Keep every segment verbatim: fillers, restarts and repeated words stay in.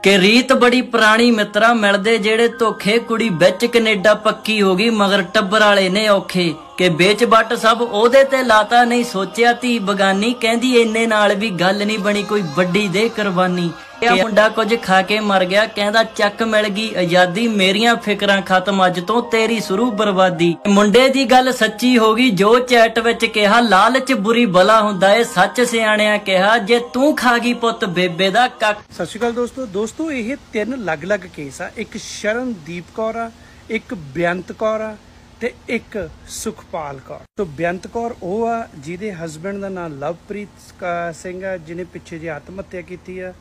कि रीत बड़ी पुरानी मित्रा मिलदे जेड़े धोखे कुड़ी बिच कनेडा पक्की हो गई मगर टब्बर वाले ने औखे कि बेच बट सब ओदे ते लाता नहीं सोचिया धी बगानी कहंदी इन्ने नाल भी गल नहीं बनी कोई वड्डी दे कुर्बानी मुंडा कुछ खा के मर गया कहंदा चक मिल गई आजादी मेरियां फिकरां खत्म अज तो तेरी शुरू बर्बादी मुंडे दी गल सच्ची हो गई जो चैट विच कहा लालच बुरी बला हुंदा है सच सियाणिया कहा जे तू खा गई पुत बेबे दा कक। सत श्री अकाल दोस्तों दोस्तों ये तीन अलग अलग केस आ। एक शरणदीप कौर आ, एक बेअंत कौर आ ते एक सुखपाल कौर। तो बेअंत कौर वो आ जिहदे हसबैंड दा नाम लवप्रीत सिंह आ जिन्हें पिछे जी आत्म हत्या की आ।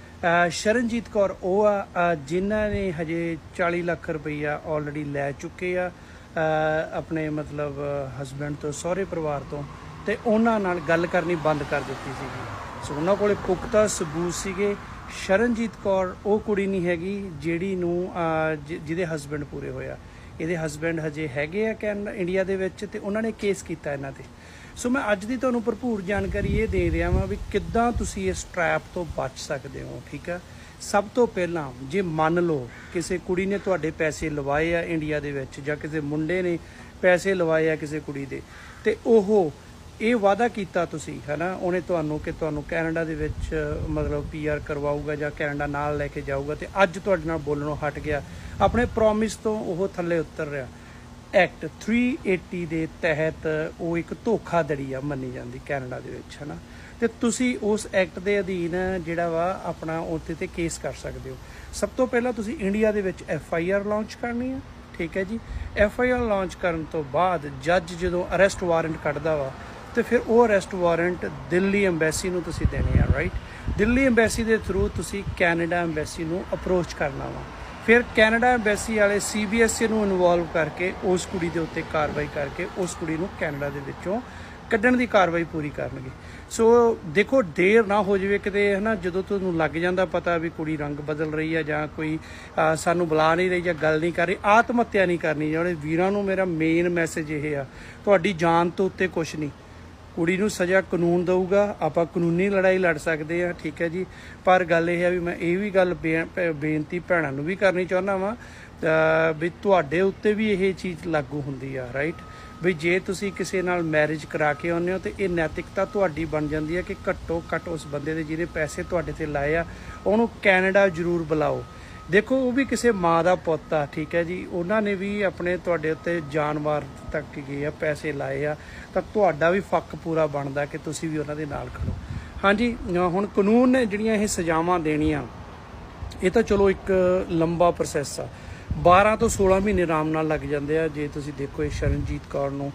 शरणजीत कौर वो आ जिन्हों ने हजे चाली लाख रुपया ऑलरेडी लै चुके आ अपने मतलब हसबैंड तो सहुरे परिवार तो ते उन्हां नाल गल करनी बंद कर दी सी। सो उन्हां कोले पुख्ता सबूत सीगे। शरणजीत कौर वो कुड़ी नहीं हैगी जिहड़ी नूं जिहदे हसबैंड पूरे होया। ਇਹਦੇ हसबैंड हजे हैगे आ कैनेडा इंडिया ਦੇ ਵਿੱਚ ਤੇ ਉਹਨਾਂ ਨੇ ਕੇਸ ਕੀਤਾ ਇਹਨਾਂ ਤੇ। सो मैं अज की तुहानूं भरपूर जानकारी ये दे रहा वां भी किद्दां तुसीं इस ट्रैप तो बच सकते हो। ठीक है, सब तो पहलां जे मान लो किसी कुड़ी ने तुहाडे पैसे लवाए आ इंडिया दे विच जां किसी मुंडे ने पैसे लवाए आ किसी कुड़ी दे ते ओह ये वादा किया तुसीं है ना उन्हें तुहानूं कि तुहानूं कैनेडा दे विच मतलब पी आर करवाऊगा जां कैनेडा नाल लैके जाऊगा ते अज तुहाडे नाल बोलणों हट गया अपने प्रॉमिस तो वह थल्ले उतर रहा। एक्ट थ्री एटी के तहत वो एक धोखाधड़ी आ मनी जाती कैनेडा दे विच है ना। तो तुसी उस एक्ट के अधीन जिहड़ा वा अपना उत्ते ते केस कर सकते हो। सब तो पहला तुसी इंडिया दे विच एफ आई आर लॉन्च करनी है। ठीक है जी, एफ आई आर लॉन्च करन तो बाद जज जो अरेस्ट वारंट कढ़दा वा तो फिर वो अरेस्ट वारंट दिल्ली अंबैसी नूं तुसी देने आ। राइट, दिल्ली अंबैसी के थ्रू तुसी कैनेडा अंबैसी नूं अप्रोच करना वा। फिर कैनेडा अंबैसी वाले सी बी एस ई नूं इनवॉल्व करके उस कुड़ी दे उत्ते कार्रवाई करके उस कुड़ी नूं कैनेडा दे विचों कड्ढण दी कार्रवाई पूरी करनगे। सो देखो देर ना हो जाए किते है ना जदों तुहानूं लग जांदा पता भी कुड़ी रंग बदल रही है जां कोई सानूं बुला नहीं रही जां गल नहीं कर रही आत्म हत्या नहीं करनी। जिहड़े वीरां नूं मेरा मेन मैसेज ये आ तुहाडी जान तो उत्ते कुछ नहीं। कुड़ी नूं सज़ा कानून दऊगा आपां कानूनी लड़ाई लड़ सकते हैं। ठीक है जी, पर गल यह है भी मैं ये भी गल बेनती भैणां नूं भी करनी चाहुंदा वां भी तुहाडे उत्ते भी ये चीज़ लागू हुंदी आ। राइट, भी जे तुसी किसी नाल मैरिज करा के आउंदे हो तो ये नैतिकता तुहाडी बन जाती है कि घट्टो घट्ट उस बंदे दे जिहदे पैसे तुहाडे ते लाए आ उहनूं कैनेडा जरूर बुलाओ। देखो वो भी किसी माँ का पुत आ। ठीक है जी, उन्होंने भी अपने तुहाडे उत्ते जान मार तक गए आ पैसे लाए आ तो तुहाडा भी फक पूरा बनता कि तुसी भी उन्होंने नाल खड़ो। हाँ जी, हुण कानून ने जिहड़ियां ये सजावां देनियां ये तो चलो एक लंबा प्रोसैस आ। बारह तो सोलह महीने आराम नाल लग जाते हैं। जे तुसी देखो ये शरणजीत कौर नूं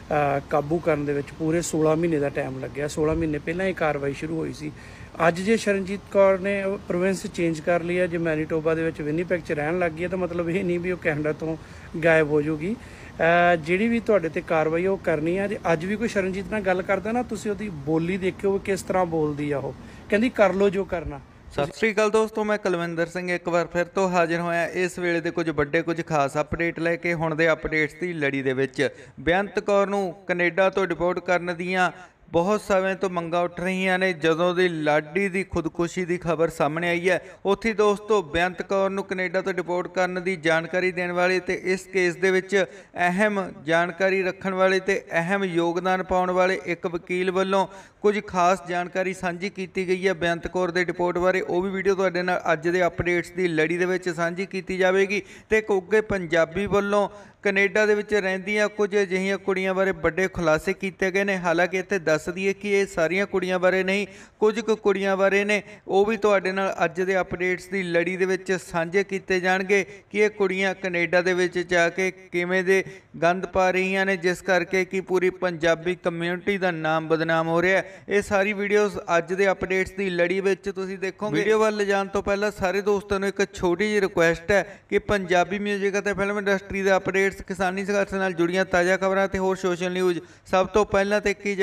काबू करने दे विच पूरे सोलह महीने का टाइम लग्या। सोलह महीने पहला ही कार्रवाई शुरू हुई सी। अज जे शरणजीत कौर ने प्रोविंस चेंज कर लिया जे मैनीटोबा दे विच विनीपेग च रहन लग गई है तो मतलब ये नहीं भी वो कैनेडा तो गायब हो जाऊगी। जिहड़ी भी तुहाडे ते कार्रवाई वो करनी है। जे अज भी कोई शरणजीत नाल गल करदा ना तुसी उहदी बोली देखिओ किस तरह बोलदी आ। ओह कहंदी कर लो जो करना। सत श्री अकाल दोस्तों, मैं कुलविंदर सिंह एक बार फिर तो हाजिर होया इस वेले दे कुछ बड़े कुछ खास अपडेट लैके। हुण दे अपडेट्स की लड़ी दे विच बेअंत कौर नूं कनेडा तो डिपोर्ट करन दीआं बहुत समय तो मंगा उठ रही ने। जदों दी लाडी की खुदकुशी की खबर सामने आई है उत्थे दोस्तों बेअंत कौर नूं कनेडा तो डिपोर्ट करने की जानकारी देने वाले ते इस केस दे विच अहम जानकारी रखण वाले ते अहम योगदान पाउण वाले एक वकील वालों कुछ खास जानकारी साझी की गई है बेअंत कौर के डिपोर्ट बारे। वो भी वीडियो तुहाडे नाल अज दे अपडेट्स की लड़ी दे विच साझी की जाएगी। तो क्योंकि पंजाबी वालों कनेडा दे विच रहिंदियां कुछ अजिहियां कुड़ियां बारे बड़े खुलासे किए गए हैं। हालांकि इत्थे दस दईए कि ये सारियां कुड़ियां बारे नहीं कुछ कु कुड़ियां बारे ने वो भी तुहाडे नाल अज दे अपडेट्स की लड़ी दे विच साझे किए जाणगे कि ये कुड़ियां कनेडा दे विच जाके किवें दे गंद पा रही ने जिस करके कि पूरी पंजाबी कम्यूनिटी का नाम बदनाम हो रहा है। ये सारी वीडियोज़ अज दे अपडेट्स की लड़ी विच तुसीं देखोगे। वीडियो वल जाण तो पहला सारे दोस्तों नूं एक छोटी जी रिक्वेस्ट है कि पंजाबी म्यूजिक ते फिल्म इंडस्ट्री के अपडेट्स किसानी संघर्ष नाल जुड़ियां ताज़ा खबरां ते होर सोशल न्यूज़ सब तो पहलां ते एक ही जगह एक ही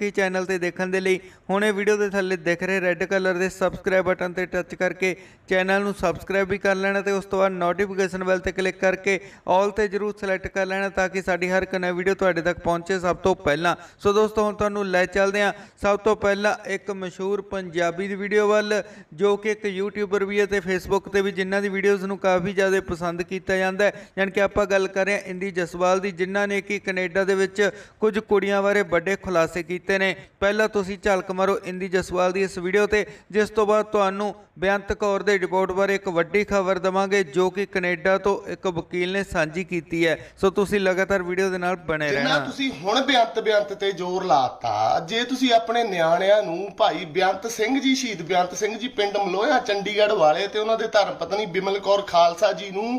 ਹੀ ਚੈਨਲ ਤੇ ਦੇਖਣ ਦੇ ਲਈ ਹੁਣੇ ਵੀਡੀਓ ਦੇ ਥੱਲੇ ਦਿਖ ਰਹੇ ਰੈੱਡ ਕਲਰ ਦੇ ਸਬਸਕ੍ਰਾਈਬ ਬਟਨ ਤੇ ਟੱਚ ਕਰਕੇ ਚੈਨਲ ਨੂੰ ਸਬਸਕ੍ਰਾਈਬ ਵੀ ਕਰ ਲੈਣਾ ਤੇ ਉਸ ਤੋਂ ਬਾਅਦ ਨੋਟੀਫਿਕੇਸ਼ਨ ਬੈਲ ਤੇ ਕਲਿੱਕ ਕਰਕੇ ਆਲ ਤੇ ਜ਼ਰੂਰ ਸਿਲੈਕਟ ਕਰ ਲੈਣਾ ਤਾਂ ਕਿ ਸਾਡੀ ਹਰ ਇੱਕ ਨਵੀਂ ਵੀਡੀਓ ਤੁਹਾਡੇ ਤੱਕ ਪਹੁੰਚੇ ਸਭ ਤੋਂ ਪਹਿਲਾਂ। ਸੋ ਦੋਸਤੋ ਹੁਣ ਤੁਹਾਨੂੰ ਲੈ ਚੱਲਦੇ ਹਾਂ ਸਭ ਤੋਂ ਪਹਿਲਾਂ ਇੱਕ ਮਸ਼ਹੂਰ ਪੰਜਾਬੀ ਦੀ ਵੀਡੀਓ ਵੱਲ, ਜੋ ਕਿ ਇੱਕ यूट्यूबर भी है तो फेसबुक पर भी जिन्हों की वीडियोज़ में काफ़ी ज़्यादा पसंद किया जाता है। यानी कि आप गल कर रहे हैं इंदी जसवाल की, जिन्हों ने कि कनेडा दे विच कुछ कुड़ियां बारे बड़े खुलासे किए हैं। पहला तुसीं झलक मारो इंदी जसवाल की इस वीडियो ते, जिस तो बाद तुहानूं बेअंत कौर के रिपोर्ट बारे एक वड्डी खबर देवांगे जो कि कनेडा तो एक वकील ने साझी की है। सो तुसीं लगातार वीडियो दे नाल बने रहना। तुसीं हुण बेअंत बेअंत ते जोर लाता, जे तुसीं अपने निआणिਆਂ ਨੂੰ भाई बेअंत सिंह जी, शहीद बेअंत सिंह जी पिंड मलोया चंडीगढ़ वाले ते उन्हां दे धर्म पत्नी बिमल कौर खालसा जी नूं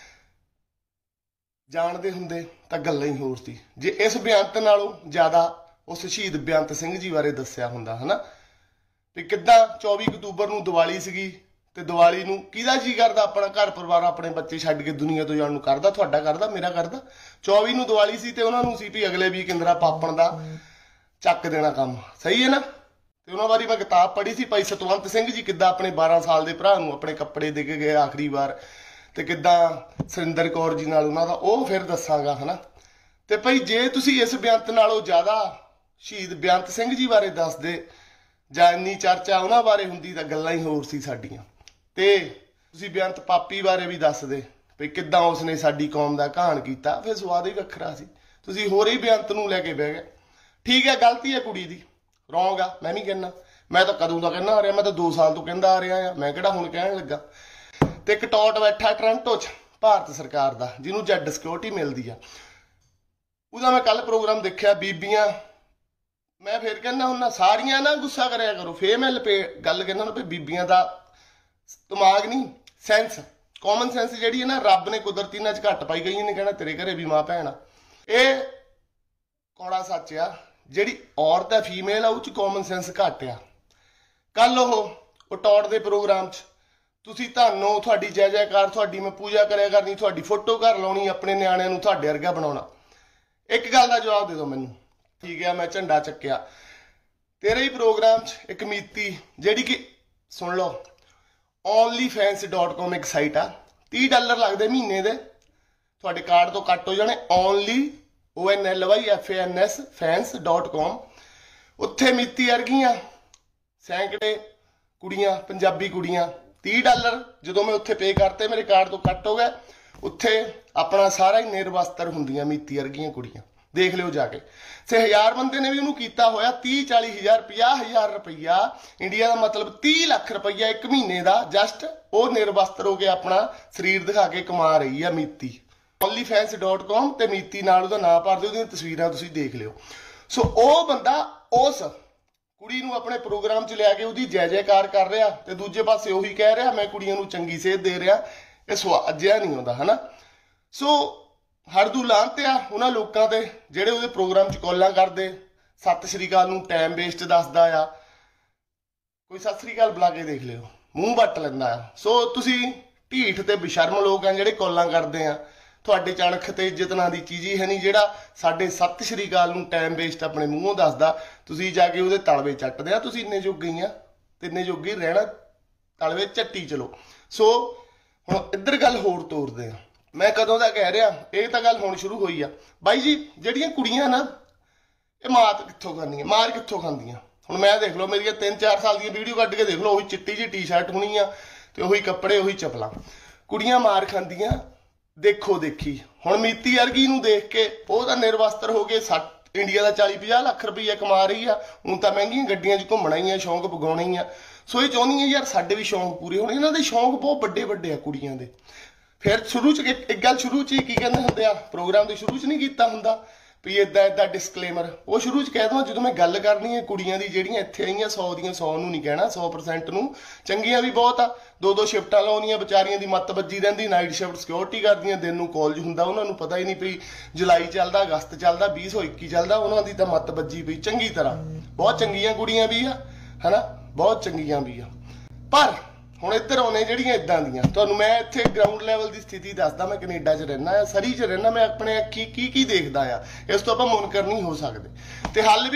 जाणदे हुंदे तां गल्लां ही होर सी। जे इस बेअंत नालों ज़्यादा उस शहीद बेअंत सिंह जी बारे दस्सिया हुंदा है ना भी किद्दां चौबी अक्तूबर नूं दिवाली सीगी ते दिवाली नूं किहदा जी करदा अपना घर परिवार अपने बच्चे छड्ड के दुनिया तो जाण नूं करदा, तुहाडा करदा, मेरा करदा। चौबी नूं दिवाली सी ते उन्हां नूं सी भी अगले वीक इंदिरा पापण दा ਚੱਕ देना काम, सही है ना। ਤੇ ਉਹਨਾਂ ਬਾਰੇ ਮੈਂ ਕਿਤਾਬ ਪੜ੍ਹੀ ਸੀ, ਭਾਈ ਸਤਵੰਤ ਸਿੰਘ ਜੀ ਕਿੱਦਾਂ ਆਪਣੇ ਬਾਰਾਂ ਸਾਲ ਦੇ ਭਰਾ ਨੂੰ ਆਪਣੇ ਕੱਪੜੇ ਦੇ ਕੇ ਗਏ ਆਖਰੀ ਵਾਰ, ਤੇ ਕਿੱਦਾਂ ਸੁਰਿੰਦਰ ਕੌਰ ਜੀ ਨਾਲ ਉਹਨਾਂ ਦਾ, ਉਹ ਫਿਰ ਦੱਸਾਂਗਾ ਹਨਾ। ਤੇ ਭਾਈ ਜੇ ਤੁਸੀਂ ਇਸ ਬੇਅੰਤ ਨਾਲੋਂ ਜ਼ਿਆਦਾ ਸ਼ਹੀਦ ਬੇਅੰਤ ਸਿੰਘ ਜੀ ਬਾਰੇ ਦੱਸਦੇ ਜਾਂ ਇੰਨੀ ਚਰਚਾ ਉਹਨਾਂ ਬਾਰੇ ਹੁੰਦੀ ਤਾਂ ਗੱਲਾਂ ਹੀ ਹੋਰ ਸੀ ਸਾਡੀਆਂ। ਤੇ ਤੁਸੀਂ ਬੇਅੰਤ ਪਾਪੀ ਬਾਰੇ ਵੀ ਦੱਸਦੇ ਵੀ ਕਿੱਦਾਂ ਉਸਨੇ ਸਾਡੀ ਕੌਮ ਦਾ ਘਾਣ ਕੀਤਾ, ਫਿਰ ਸਵਾਦ ਹੀ ਵੱਖਰਾ ਸੀ। ਤੁਸੀਂ ਹੋਰ ਹੀ ਬੇਅੰਤ ਨੂੰ ਲੈ ਕੇ ਬਹਿ ਗਏ। ਠੀਕ ਹੈ, ਗਲਤੀ ਹੈ ਕੁੜੀ ਦੀ, ਰੌਂਗ ਆ, ਮੈਂ ਵੀ ਕਹਿੰਦਾ। ਮੈਂ ਤਾਂ ਕਦੋਂ ਦਾ ਕਹਿੰਦਾ ਆ ਰਿਹਾ, ਮੈਂ ਤਾਂ ਦੋ ਸਾਲ ਤੋਂ ਕਹਿੰਦਾ ਆ ਰਿਹਾ ਆ, ਮੈਂ ਕਿਹੜਾ ਹੁਣ ਕਹਿਣ ਲੱਗਾ। ਤੇ ਇੱਕ ਟੌਟ ਬੈਠਾ ਟੋਰਾਂਟੋ 'ਚ ਭਾਰਤ ਸਰਕਾਰ ਦਾ, ਜਿਹਨੂੰ ਜੈਡ ਸਿਕਿਉਰਿਟੀ ਮਿਲਦੀ ਆ, ਉਹਦਾ ਮੈਂ ਕੱਲ ਪ੍ਰੋਗਰਾਮ ਦੇਖਿਆ। ਬੀਬੀਆਂ, ਮੈਂ ਫਿਰ ਕਹਿੰਦਾ ਹੁੰਦਾ ਸਾਰੀਆਂ ਨਾ ਗੁੱਸਾ ਕਰਿਆ ਕਰੋ, ਫੇਰ ਮੈਂ ਲਪੇ ਗੱਲ ਕਹਿੰਦਾ ਹੁੰਦਾ ਵੀ ਬੀਬੀਆਂ ਦਾ ਦਿਮਾਗ ਨਹੀਂ, ਸੈਂਸ, ਕਾਮਨ ਸੈਂਸ ਜਿਹੜੀ ਹੈ ਨਾ, ਰੱਬ ਨੇ ਕੁਦਰਤੀ ਇਹਨਾਂ 'ਚ ਘੱਟ ਪਾਈ ਗਈ ਨੇ। ਕਹਿਣਾ ਤੇਰੇ ਘਰੇ ਵੀ ਮਾਂ ਭੈਣ ਆ, ਇਹ ਕੌੜਾ ਸੱਚ ਆ। ਜਿਹੜੀ ਔਰਤ ਹੈ, ਫੀਮੇਲ ਆ, ਉਹ 'ਚ ਕਾਮਨ ਸੈਂਸ ਘੱਟ ਆ। ਕੱਲ ਉਹ ਉਹ ਟੌਟ ਦੇ ਪ੍ਰੋਗਰਾਮ 'ਚ ਤੁਸੀਂ ਤੁਹਾਨੂੰ ਤੁਹਾਡੀ ਜੈ ਜੈਕਾਰ, ਤੁਹਾਡੀ ਮੈਂ ਪੂਜਾ ਕਰਿਆ ਕਰਨੀ, ਤੁਹਾਡੀ ਫੋਟੋ ਘਰ ਲਾਉਣੀ, ਆਪਣੇ ਨਿਆਣਿਆਂ ਨੂੰ ਤੁਹਾਡੇ ਵਰਗਾ ਬਣਾਉਣਾ। ਇੱਕ ਗੱਲ ਦਾ ਜਵਾਬ ਦੇ ਦਿਓ ਮੈਨੂੰ। ਠੀਕ ਹੈ, ਮੈਂ ਝੰਡਾ ਚੱਕਿਆ ਤੇਰੇ ਹੀ ਪ੍ਰੋਗਰਾਮ 'ਚ। ਇੱਕ ਮੀਤੀ ਜਿਹੜੀ ਕਿ ਸੁਣ ਲਓ, ਓਨਲੀ ਫੈਂਸ ਡੋਟ ਕੋਮ ਇੱਕ ਸਾਈਟ ਆ, ਤੀਹ ਡਾਲਰ ਲੱਗਦੇ ਮਹੀਨੇ ਦੇ, ਤੁਹਾਡੇ ਕਾਰਡ ਤੋਂ ਕੱਟ ਹੋ ਜਾਣੇ। Only O N L Y F A N S fans dot com. उत्थे मित्ती वर्गियां सैकड़े कुड़ियां, पंजाबी कुड़ियां, तीह डॉलर जो मैं उत्थे पे करते, मेरे कार्ड तो कट हो गए। उत्थे अपना सारा ही निर्वस्त्र हुंदियां मित्ती वर्गियां कुड़ियां, देख लियो जाके। से हज़ार बंदे ने भी उन्होंने किया होया, तीह चाली हज़ार पंजाह हज़ार रुपया, इंडिया का मतलब तीह लाख रुपया एक महीने का, जस्ट वो निर्वस्त्र हो के अपना शरीर दिखा के कमा रही है मित्ती। ਓਨਲੀ ਫੈਂਸ ਡੋਟ ਕੋਮ ਤੇ ਮੀਤੀ ਨਾਲ ਉਹਦਾ ਨਾਂ ਭਰ ਦਿਓ, ਉਹਦੀਆਂ ਤਸਵੀਰਾਂ ਤੁਸੀਂ ਦੇਖ ਲਿਓ। ਸੋ ਉਹ ਬੰਦਾ ਉਸ ਕੁੜੀ ਨੂੰ ਆਪਣੇ ਪ੍ਰੋਗਰਾਮ 'ਚ ਲਿਆ ਕੇ ਉਹਦੀ ਜੈ ਜੈਕਾਰ ਕਰ ਰਿਹਾ, ਤੇ ਦੂਜੇ ਪਾਸੇ ਉਹੀ ਕਹਿ ਰਿਹਾ ਮੈਂ ਕੁੜੀਆਂ ਨੂੰ ਚੰਗੀ ਸੇਧ ਦੇ ਰਿਹਾ। ਇਹ ਸਵਾਦ ਜਿਹਾ ਨਹੀਂ ਆਉਂਦਾ ਹਨਾ। ਸੋ ਹਰਦੂ ਲਾਂਤ ਆ ਉਹਨਾਂ ਲੋਕਾਂ ਤੇ ਜਿਹੜੇ ਉਹਦੇ ਪ੍ਰੋਗਰਾਮ 'ਚ ਕਾਲਾਂ ਕਰਦੇ, ਸਤਿ ਸ਼੍ਰੀ ਅਕਾਲ ਨੂੰ ਟਾਈਮ ਵੇਸਟ ਦੱਸਦਾ ਆ। ਕੋਈ ਸਤਿ ਸ਼੍ਰੀ ਅਕਾਲ ਬੁਲਾ ਕੇ ਦੇਖ ਲਿਓ, ਮੂੰਹ ਵੱਟ ਲੈਂਦਾ ਆ। ਸੋ ਤੁਸੀਂ ਢੀਠ ਤੇ ਬੇਸ਼ਰਮ ਲੋਕ ਆ ਜਿਹੜੇ ਕਾਲਾਂ ਕਰਦੇ ਆ। ਤੁਹਾਡੇ ਚਣਖ ਤੇ ਇੱਜ਼ਤ ਨਾਂ ਦੀ ਚੀਜ਼ ਹੀ ਹੈ ਨਹੀਂ, ਜਿਹੜਾ ਸਾਡੇ ਸਤਿ ਸ਼੍ਰੀ ਅਕਾਲ ਨੂੰ ਟਾਈਮ ਵੇਸਟ ਆਪਣੇ ਮੂੰਹੋਂ ਦੱਸਦਾ। ਤੁਸੀਂ ਜਾ ਕੇ ਉਹਦੇ ਤਲਵੇ ਚੱਟਦੇ ਆ। ਤੁਸੀਂ ਇੰਨੇ ਜੋਗੇ ਹੀ ਆ ਤੇ ਇੰਨੇ ਜੋਗੇ ਰਹਿਣਾ, ਤਲਵੇ ਚੱਟੀ ਚਲੋ। ਸੋ ਹੁਣ ਇੱਧਰ ਗੱਲ ਹੋਰ ਤੋਰਦੇ ਆ। ਮੈਂ ਕਦੋਂ ਦਾ ਕਹਿ ਰਿਹਾ, ਇਹ ਤਾਂ ਗੱਲ ਹੁਣ ਸ਼ੁਰੂ ਹੋਈ ਆ ਬਾਈ ਜੀ। ਜਿਹੜੀਆਂ ਕੁੜੀਆਂ ਨਾ, ਇਹ ਮਾਤ ਕਿੱਥੋਂ ਖਾਂਦੀਆਂ, ਮਾਰ ਕਿੱਥੋਂ ਖਾਂਦੀਆਂ। ਹੁਣ ਮੈਂ ਦੇਖ ਲਓ, ਮੇਰੀਆਂ ਤਿੰਨ ਚਾਰ ਸਾਲ ਦੀਆਂ ਵੀਡੀਓ ਕੱਢ ਕੇ ਦੇਖ ਲਓ, ਉਹੀ ਚਿੱਟੀ ਜਿਹੀ ਟੀ ਸ਼ਰਟ ਹੋਣੀ ਆ ਤੇ ਉਹੀ ਕੱਪੜੇ, ਉਹੀ ਚੱਪਲਾਂ। ਕੁੜੀਆਂ ਮਾਰ ਖਾਂਦੀਆਂ ਦੇਖੋ ਦੇਖੀ। ਹੁਣ ਮੀਤੀ ਵਰਗੀ ਨੂੰ ਦੇਖ ਕੇ ਉਹ ਤਾਂ ਨਿਰਵਸਤਰ ਹੋ ਕੇ ਸੱਠ ਇੰਡੀਆ ਦਾ ਚਾਲੀ ਪੰਜਾਹ ਲੱਖ ਰੁਪਈਆ ਕਮਾ ਰਹੀ ਆ। ਹੁਣ ਤਾਂ ਮਹਿੰਗੀਆਂ ਗੱਡੀਆਂ 'ਚ ਘੁੰਮਣਾ ਹੀ ਆ, ਸ਼ੌਂਕ ਪਗਾਉਣਾ ਹੀ ਆ। ਸੋ ਇਹ ਚਾਹੁੰਦੀ ਆ ਯਾਰ ਸਾਡੇ ਵੀ ਸ਼ੌਂਕ ਪੂਰੇ ਹੋਣ। ਇਹਨਾਂ ਦੇ ਸ਼ੌਂਕ ਬਹੁਤ ਵੱਡੇ ਵੱਡੇ ਆ ਕੁੜੀਆਂ ਦੇ। ਫਿਰ ਸ਼ੁਰੂ 'ਚ ਇੱਕ ਗੱਲ ਸ਼ੁਰੂ 'ਚ ਹੀ ਕੀ ਕਹਿੰਦੇ ਹੁੰਦੇ ਆ, ਪ੍ਰੋਗਰਾਮ ਦੇ ਸ਼ੁਰੂ 'ਚ ਨਹੀਂ ਕੀਤਾ ਹੁੰਦਾ ਵੀ ਇੱਦਾਂ ਇੱਦਾਂ ਡਿਸਕਲੇਮਰ। ਉਹ ਸ਼ੁਰੂ 'ਚ ਕਹਿ ਦਵਾਂ ਜਦੋਂ ਮੈਂ ਗੱਲ ਕਰਨੀ ਹੈ ਕੁੜੀਆਂ ਦੀ ਜਿਹੜੀਆਂ ਇੱਥੇ ਆਈਆਂ, ਸੌ ਦੀਆਂ ਸੌ ਨੂੰ ਨਹੀਂ ਕਹਿਣਾ, ਸੌ ਪਰਸੈਂਟ ਨੂੰ। ਚੰਗੀਆਂ ਵੀ ਬਹੁਤ ਆ, ਦੋ ਦੋ ਸ਼ਿਫਟਾਂ ਲਾਉਂਦੀਆਂ, ਵਿਚਾਰੀਆਂ ਦੀ ਮੱਤ ਵੱਜੀ ਰਹਿੰਦੀ, ਨਾਈਟ ਸ਼ਿਫਟ ਸਿਕਿਉਰਿਟੀ ਕਰਦੀਆਂ, ਦਿਨ ਨੂੰ ਕਾਲਜ ਹੁੰਦਾ, ਉਹਨਾਂ ਨੂੰ ਪਤਾ ਹੀ ਨਹੀਂ ਪਈ ਜੁਲਾਈ ਚੱਲਦਾ, ਅਗਸਤ ਚੱਲਦਾ, ਵੀਹ ਸੌ ਇੱਕੀ ਚੱਲਦਾ, ਉਹਨਾਂ ਦੀ ਤਾਂ ਮੱਤ ਵੱਜੀ ਪਈ ਚੰਗੀ ਤਰ੍ਹਾਂ। ਬਹੁਤ ਚੰਗੀਆਂ ਕੁੜੀਆਂ ਵੀ ਆ ਹਨਾ, ਬਹੁਤ ਚੰਗੀਆਂ ਵੀ ਆ। ਪਰ ਹੁਣ ਇੱਧਰ ਆਉਣੇ ਜਿਹੜੀਆਂ ਇਦਾਂ ਦੀਆਂ, ਤੁਹਾਨੂੰ ਮੈਂ ਇੱਥੇ ਗਰਾਊਂਡ ਲੈਵਲ ਦੀ ਸਥਿਤੀ ਦੱਸਦਾ। ਮੈਂ ਕੈਨੇਡਾ 'ਚ ਰਹਿਣਾ ਆ, ਸਰੀ 'ਚ ਰਹਿਣਾ, ਮੈਂ ਆਪਣੇ ਅੱਖੀ ਕੀ ਕੀ ਦੇਖਦਾ ਆ। ਇਸ ਤੋਂ ਆਪਾਂ ਮੁਨਕਰ ਨਹੀਂ ਹੋ ਸਕਦੇ। ਤੇ ਹੱਲ ਵੀ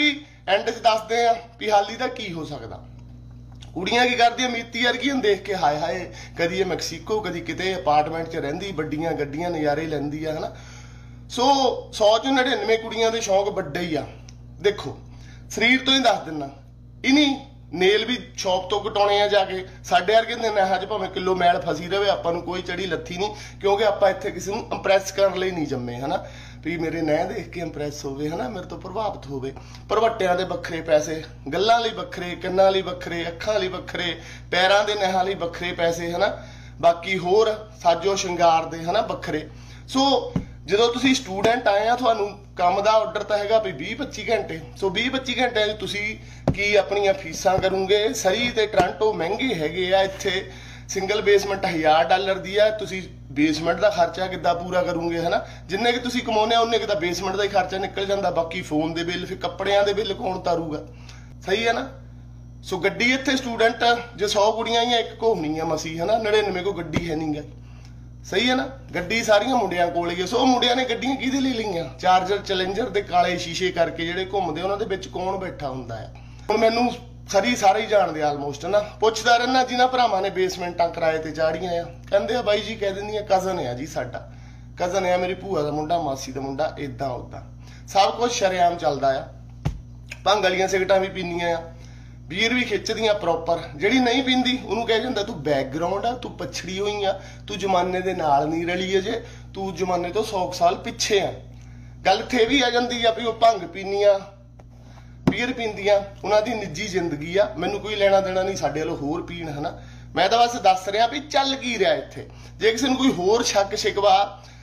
एंड च दसदे आ भी हाली दा की हो सकदा। कुड़ियां की करदियां मीती वर्गियां देख के हाय हाय, कदी ये मैक्सीको कदी किते अपार्टमेंट च रहिंदी, बड्डियां गड्डियां नज़ारे लैंदी आ, है ना। सो सौ चों नड़िनवे कुड़ियां दे शौक बड्डे ही आ। देखो शरीर तो ही दस दिना, इन्हीं नेल भी शॉप तो कटाने आ जाके, साडे वर्गे दे नहां च भावें किलो मैल फसी रहे, आपां नूं कोई चढ़ी लत्थी नहीं, क्योंकि आपां इत्थे किसी नूं इंप्रैस करन लई नहीं जम्मे, है ना, भी मेरे नह देख के इंप्रैस होवे, है ना, मेरे तो प्रभावित होवे। भरवट्टियां दे बखरे पैसे, गल्लां लई बखरे, कंनां लई बखरे, अखां लई बखरे, पैरां दे नहां लई बखरे पैसे, है ना, बाकी होर साजो शिंगार दे, है ना, बखरे। सो ਜਦੋਂ ਤੁਸੀਂ ਸਟੂਡੈਂਟ ਆਏ ਆ, ਤੁਹਾਨੂੰ ਕੰਮ ਦਾ ਆਰਡਰ ਤਾਂ ਹੈਗਾ ਵੀ ਵੀਹ ਪੱਚੀ ਘੰਟੇ। ਸੋ ਵੀਹ ਪੱਚੀ ਘੰਟਿਆਂ 'ਚ ਤੁਸੀਂ ਕੀ ਆਪਣੀਆਂ ਫੀਸਾਂ ਕਰੋਗੇ? ਸਰੀ ਤੇ ਟੋਰਾਂਟੋ ਮਹਿੰਗੇ ਹੈਗੇ ਆ, ਇੱਥੇ ਸਿੰਗਲ ਬੇਸਮੈਂਟ ਹਜ਼ਾਰ ਡਾਲਰ ਦੀ ਆ, ਤੁਸੀਂ ਬੇਸਮੈਂਟ ਦਾ ਖਰਚਾ ਕਿੱਦਾਂ ਪੂਰਾ ਕਰੋਗੇ, ਹੈ ਨਾ। ਜਿੰਨੇ ਕਿ ਤੁਸੀਂ ਕਮਾਉਂਦੇ ਆ ਉਹਨੇ ਕਿ ਤਾਂ ਬੇਸਮੈਂਟ ਦਾ ਹੀ ਖਰਚਾ ਨਿਕਲ ਜਾਂਦਾ, ਬਾਕੀ ਫੋਨ ਦੇ ਬਿੱਲ, ਫਿਰ ਕੱਪੜਿਆਂ ਦੇ ਬਿੱਲ ਕੌਣ ਤਾਰੂਗਾ? ਸਹੀ ਹੈ ਨਾ। ਸੋ ਗੱਡੀ ਇੱਥੇ ਸਟੂਡੈਂਟ ਜੇ ਸੌ ਕੁੜੀਆਂ ਹੀ ਇੱਕ ਘੁੰਮਣੀ ਆ ਮਸੀ, ਹੈ ਨਾ, ਨੜਿਨਵੇਂ ਕੋ ਗੱਡੀ ਹੈ ਨਹੀਂ ਗਾ। ਸਹੀ ਹੈ ਨਾ, ਗੱਡੀ ਸਾਰੀਆਂ ਮੁੰਡਿਆਂ ਕੋਲ ਹੀ। ਸੋ ਮੁੰਡਿਆਂ ਨੇ ਗੱਡੀਆਂ ਕਿਹਦੇ ਲਈ ਲਈਆਂ? ਚਾਰਜਰ ਚੈਲੰਜਰ ਦੇ ਕਾਲੇ ਸ਼ੀਸ਼ੇ ਕਰਕੇ ਜਿਹੜੇ ਘੁੰਮਦੇ, ਉਹਨਾਂ ਦੇ ਵਿੱਚ ਕੌਣ ਬੈਠਾ ਹੁੰਦਾ ਆ? ਹੁਣ ਮੈਨੂੰ ਸਰੀ ਸਾਰੇ ਹੀ ਜਾਣਦੇ ਆਲਮੋਸਟ, ਨਾ। ਪੁੱਛਦਾ ਰਹਿਣਾ ਜਿਨ੍ਹਾਂ ਭਰਾਵਾਂ ਨੇ ਬੇਸਮੈਂਟਾਂ ਕਿਰਾਏ ਤੇ ਚਾੜੀਆਂ ਆ, ਕਹਿੰਦੇ ਆ ਬਾਈ ਜੀ ਕਹਿ ਦਿੰਦੀਆਂ ਕਜ਼ਨ ਆ ਜੀ, ਸਾਡਾ ਕਜ਼ਨ ਆ, ਮੇਰੀ ਭੂਆ ਦਾ ਮੁੰਡਾ, ਮਾਸੀ ਦਾ ਮੁੰਡਾ, ਇਦਾਂ ਉਦਾਂ ਸਭ ਕੁਝ ਸ਼ਰੇਆਮ ਚੱਲਦਾ ਆ। ਭੰਗ ਵਾਲੀਆਂ ਸਿਗਰਟਾਂ ਵੀ ਪੀਂਦੀਆਂ ਆ, ਬੀਅਰ ਵੀ ਖਿੱਚਦੀਆਂ ਪ੍ਰੋਪਰ। ਜਿਹੜੀ ਨਹੀਂ ਪੀਂਦੀ ਉਹਨੂੰ ਕਹਿ ਜਾਂਦਾ ਤੂੰ ਬੈਕਗਰਾਉਂਡ ਆ, ਤੂੰ ਪਛੜੀ ਹੋਈ ਆ, ਤੂੰ ਜ਼ਮਾਨੇ ਦੇ ਨਾਲ ਨਹੀਂ ਰਲੀ ਅਜੇ, ਤੂੰ ਜ਼ਮਾਨੇ ਤੋਂ ਸੌ ਸਾਲ ਪਿੱਛੇ ਆ। ਗੱਲ ਇੱਥੇ ਵੀ ਆ ਜਾਂਦੀ ਆ ਵੀ ਉਹ ਭੰਗ ਪੀਂਦੀਆਂ, ਬੀਅਰ ਪੀਂਦੀਆਂ, ਉਹਨਾਂ ਦੀ ਨਿੱਜੀ ਜ਼ਿੰਦਗੀ ਆ, ਮੈਨੂੰ ਕੋਈ ਲੈਣਾ ਦੇਣਾ ਨਹੀਂ ਸਾਡੇ ਵੱਲੋਂ ਹੋਰ ਪੀਣ, ਹੈ ਨਾ। ਮੈਂ ਤਾਂ ਬਸ ਦੱਸ ਰਿਹਾ ਵੀ ਚੱਲ ਕੀ ਰਿਹਾ ਇੱਥੇ। ਜੇ ਕਿਸੇ ਨੂੰ ਕੋਈ ਹੋਰ ਸ਼ੱਕ ਸ਼ਿਕਵਾ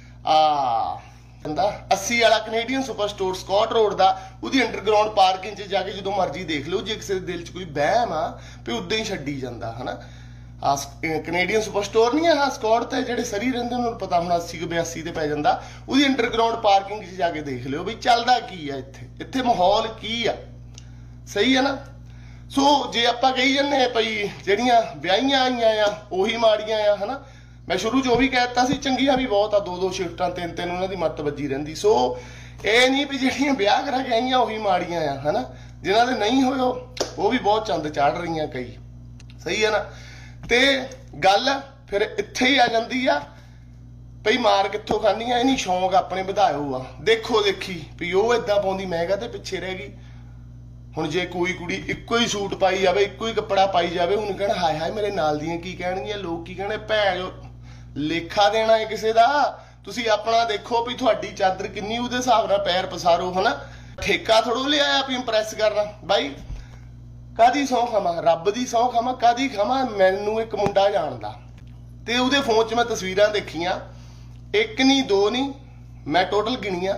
ਆ ਕਹਿੰਦਾ अस्सी ਵਾਲਾ Canadian Superstore Scott Road ਦਾ, ਉਹਦੀ ਅੰਡਰਗਰਾਉਂਡ ਪਾਰਕਿੰਗ 'ਚ ਜਾ ਕੇ ਜਦੋਂ ਮਰਜ਼ੀ ਦੇਖ ਲਓ। ਜੇ ਕਿਸੇ ਦੇ ਦਿਲ 'ਚ ਕੋਈ ਵਹਿਮ ਆ ਵੀ ਉਦਾਂ ਹੀ ਛੱਡੀ ਜਾਂਦਾ, ਹੈ ਨਾ। ਆ ਕੈਨੇਡੀਅਨ ਸੁਪਰ ਸਟੋਰ ਨਹੀਂ ਆ ਸਕਾਟ ਤੇ, ਜਿਹੜੇ ਸਰੀ ਰਹਿੰਦੇ ਉਹਨਾਂ ਨੂੰ ਪਤਾ ਹੁਣ अस्सी ਬਿਆਸੀ ਤੇ ਪੈ ਜਾਂਦਾ। ਉਹਦੀ ਅੰਡਰਗਰਾਉਂਡ ਪਾਰਕਿੰਗ 'ਚ ਜਾ ਕੇ ਦੇਖ ਲਿਓ ਵੀ ਚੱਲਦਾ ਕੀ ਆ ਇੱਥੇ, ਇੱਥੇ ਮਾਹੌਲ ਕੀ ਆ। ਸਹੀ ਹੈ ਨਾ। ਸੋ ਜੇ ਆਪਾਂ ਕਹੀ ਜਾਂਦੇ ਭਈ ਜਿਹੜੀਆਂ ਵਿਆਹੀਆਂ ਆਈਆਂ ਆ ਉਹੀ ਮਾੜੀਆਂ ਆ, ਹੈ ਨਾ, ਮੈਂ ਸ਼ੁਰੂ 'ਚ ਉਹ ਵੀ ਕਹਿ ਦਿੱਤਾ ਸੀ, ਚੰਗੀਆਂ ਵੀ ਬਹੁਤ ਆ, ਦੋ ਦੋ ਸ਼ਿਫਟਾਂ ਤਿੰਨ ਤਿੰਨ ਉਹਨਾਂ ਦੀ ਮੱਤ ਵੱਜੀ ਰਹਿੰਦੀ। ਸੋ ਇਹ ਨਹੀਂ ਵੀ ਜਿਹੜੀਆਂ ਵਿਆਹ ਕਰਾ ਕੇ ਆਈਆਂ ਉਹੀ ਮਾੜੀਆਂ ਆ, ਹੈ ਨਾ। ਜਿਨ੍ਹਾਂ ਦੇ ਨਹੀਂ ਹੋਏ ਉਹ ਵੀ ਬਹੁਤ ਚੰਦ ਚਾੜ ਰਹੀਆਂ ਕਈ। ਸਹੀ ਹੈ ਨਾ। ਤੇ ਗੱਲ ਫਿਰ ਇੱਥੇ ਹੀ ਆ ਜਾਂਦੀ ਆ ਭਈ ਮਾਰ ਕਿੱਥੋਂ ਖਾਣੀ ਆ, ਇਹ ਨਹੀਂ ਸ਼ੌਂਕ ਆਪਣੇ ਵਧਾਇਓ ਆ। ਦੇਖੋ ਦੇਖੀ ਵੀ ਉਹ ਏਦਾਂ ਪਾਉਂਦੀ, ਮੈਂ ਕਹਤੇ ਪਿੱਛੇ ਰਹਿ ਗਈ। ਹੁਣ ਜੇ ਕੋਈ ਕੁੜੀ ਇੱਕੋ ਹੀ ਸੂਟ ਪਾਈ ਜਾਵੇ, ਇੱਕੋ ਹੀ ਕੱਪੜਾ ਪਾਈ ਜਾਵੇ, ਉਹਨੂੰ ਕਹਿਣਾ ਹਾਏ ਹਾਏ ਮੇਰੇ ਨਾਲ ਦੀਆਂ ਕੀ ਕਹਿਣਗੀਆਂ, ਲੋਕ ਕੀ ਕਹਿਣੇ, ਭੈਣ ਲੇਖਾ ਦੇਣਾ ਹੈ ਕਿਸੇ ਦਾ। ਤੁਸੀਂ ਆਪਣਾ ਦੇਖੋ ਵੀ ਤੁਹਾਡੀ ਚਾਦਰ ਕਿੰਨੀ, ਉਹਦੇ ਹਿਸਾਬ ਨਾਲ ਪੈਰ ਪਸਾਰੋ, ਹਨਾ। ਠੇਕਾ ਥੋੜੋ ਲਿਆਇਆ ਵੀ ਇੰਪ੍ਰੈਸ ਕਰਨਾ। ਬਾਈ ਕਾਦੀ ਸਹੁੰ ਖਾਵਾਂ, ਰੱਬ ਦੀ ਸਹੁੰ ਖਾਵਾਂ, ਕਾਦੀ ਖਾਵਾਂ। ਮੈਨੂੰ ਇੱਕ ਮੁੰਡਾ ਜਾਣਦਾ ਤੇ ਉਹਦੇ ਫੋਨ 'ਚ ਮੈਂ ਤਸਵੀਰਾਂ ਦੇਖੀਆਂ, ਇੱਕ ਨਹੀਂ ਦੋ ਨਹੀਂ, ਮੈਂ ਟੋਟਲ ਗਿਣੀਆਂ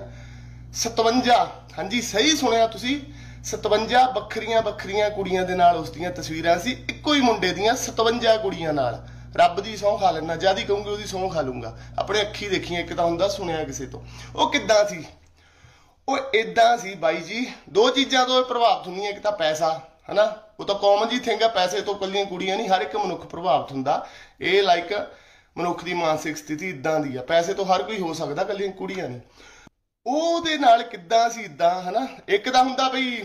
ਸਤਵੰਜਾ। ਹਾਂਜੀ ਸਹੀ ਸੁਣਿਆ ਤੁਸੀਂ, ਸਤਵੰਜਾ ਵੱਖਰੀਆਂ ਵੱਖਰੀਆਂ ਕੁੜੀਆਂ ਦੇ ਨਾਲ ਉਸਦੀਆਂ ਤਸਵੀਰਾਂ ਸੀ, ਇੱਕੋ ਹੀ ਮੁੰਡੇ ਦੀਆਂ ਸਤਵੰਜਾ ਕੁੜੀਆਂ ਨਾਲ। ਰੱਬ ਦੀ ਸਹੁੰ ਖਾ ਲੈਣਾ, ਜਦ ਹੀ ਕਹੂੰਗੀ ਉਹਦੀ ਸਹੁੰ ਖਾ ਲੂੰਗਾ। ਆਪਣੇ ਅੱਖੀ ਦੇਖੀਆਂ, ਇੱਕ ਤਾਂ ਹੁੰਦਾ ਸੁਣਿਆ ਕਿਸੇ ਤੋਂ। ਉਹ ਕਿੱਦਾਂ ਸੀ? ਉਹ ਏਦਾਂ ਸੀ ਬਾਈ ਜੀ, ਦੋ ਚੀਜ਼ਾਂ ਤੋਂ ਪ੍ਰਭਾਵਿਤ ਹੁੰਦੀਆਂ, ਇੱਕ ਤਾਂ ਪੈਸਾ, ਹਨਾ, ਉਹ ਤਾਂ ਕਾਮਨ ਜੀ ਥਿੰਗ ਆ। ਪੈਸੇ ਤੋਂ ਕੱਲੀਆਂ ਕੁੜੀਆਂ ਨਹੀਂ, ਹਰ ਇੱਕ ਮਨੁੱਖ ਪ੍ਰਭਾਵਿਤ ਹੁੰਦਾ। ਇਹ ਲਾਈਕ ਮਨੁੱਖ ਦੀ ਮਾਨਸਿਕ ਸਥਿਤੀ ਇਦਾਂ ਦੀ ਆ, ਪੈਸੇ ਤੋਂ ਹਰ ਕੋਈ ਹੋ ਸਕਦਾ, ਕੱਲੀਆਂ ਕੁੜੀਆਂ ਨਹੀਂ। ਉਹਦੇ ਨਾਲ ਕਿੱਦਾਂ ਸੀ ਇਦਾਂ, ਹਨਾ। ਇੱਕ ਤਾਂ ਹੁੰਦਾ ਬਈ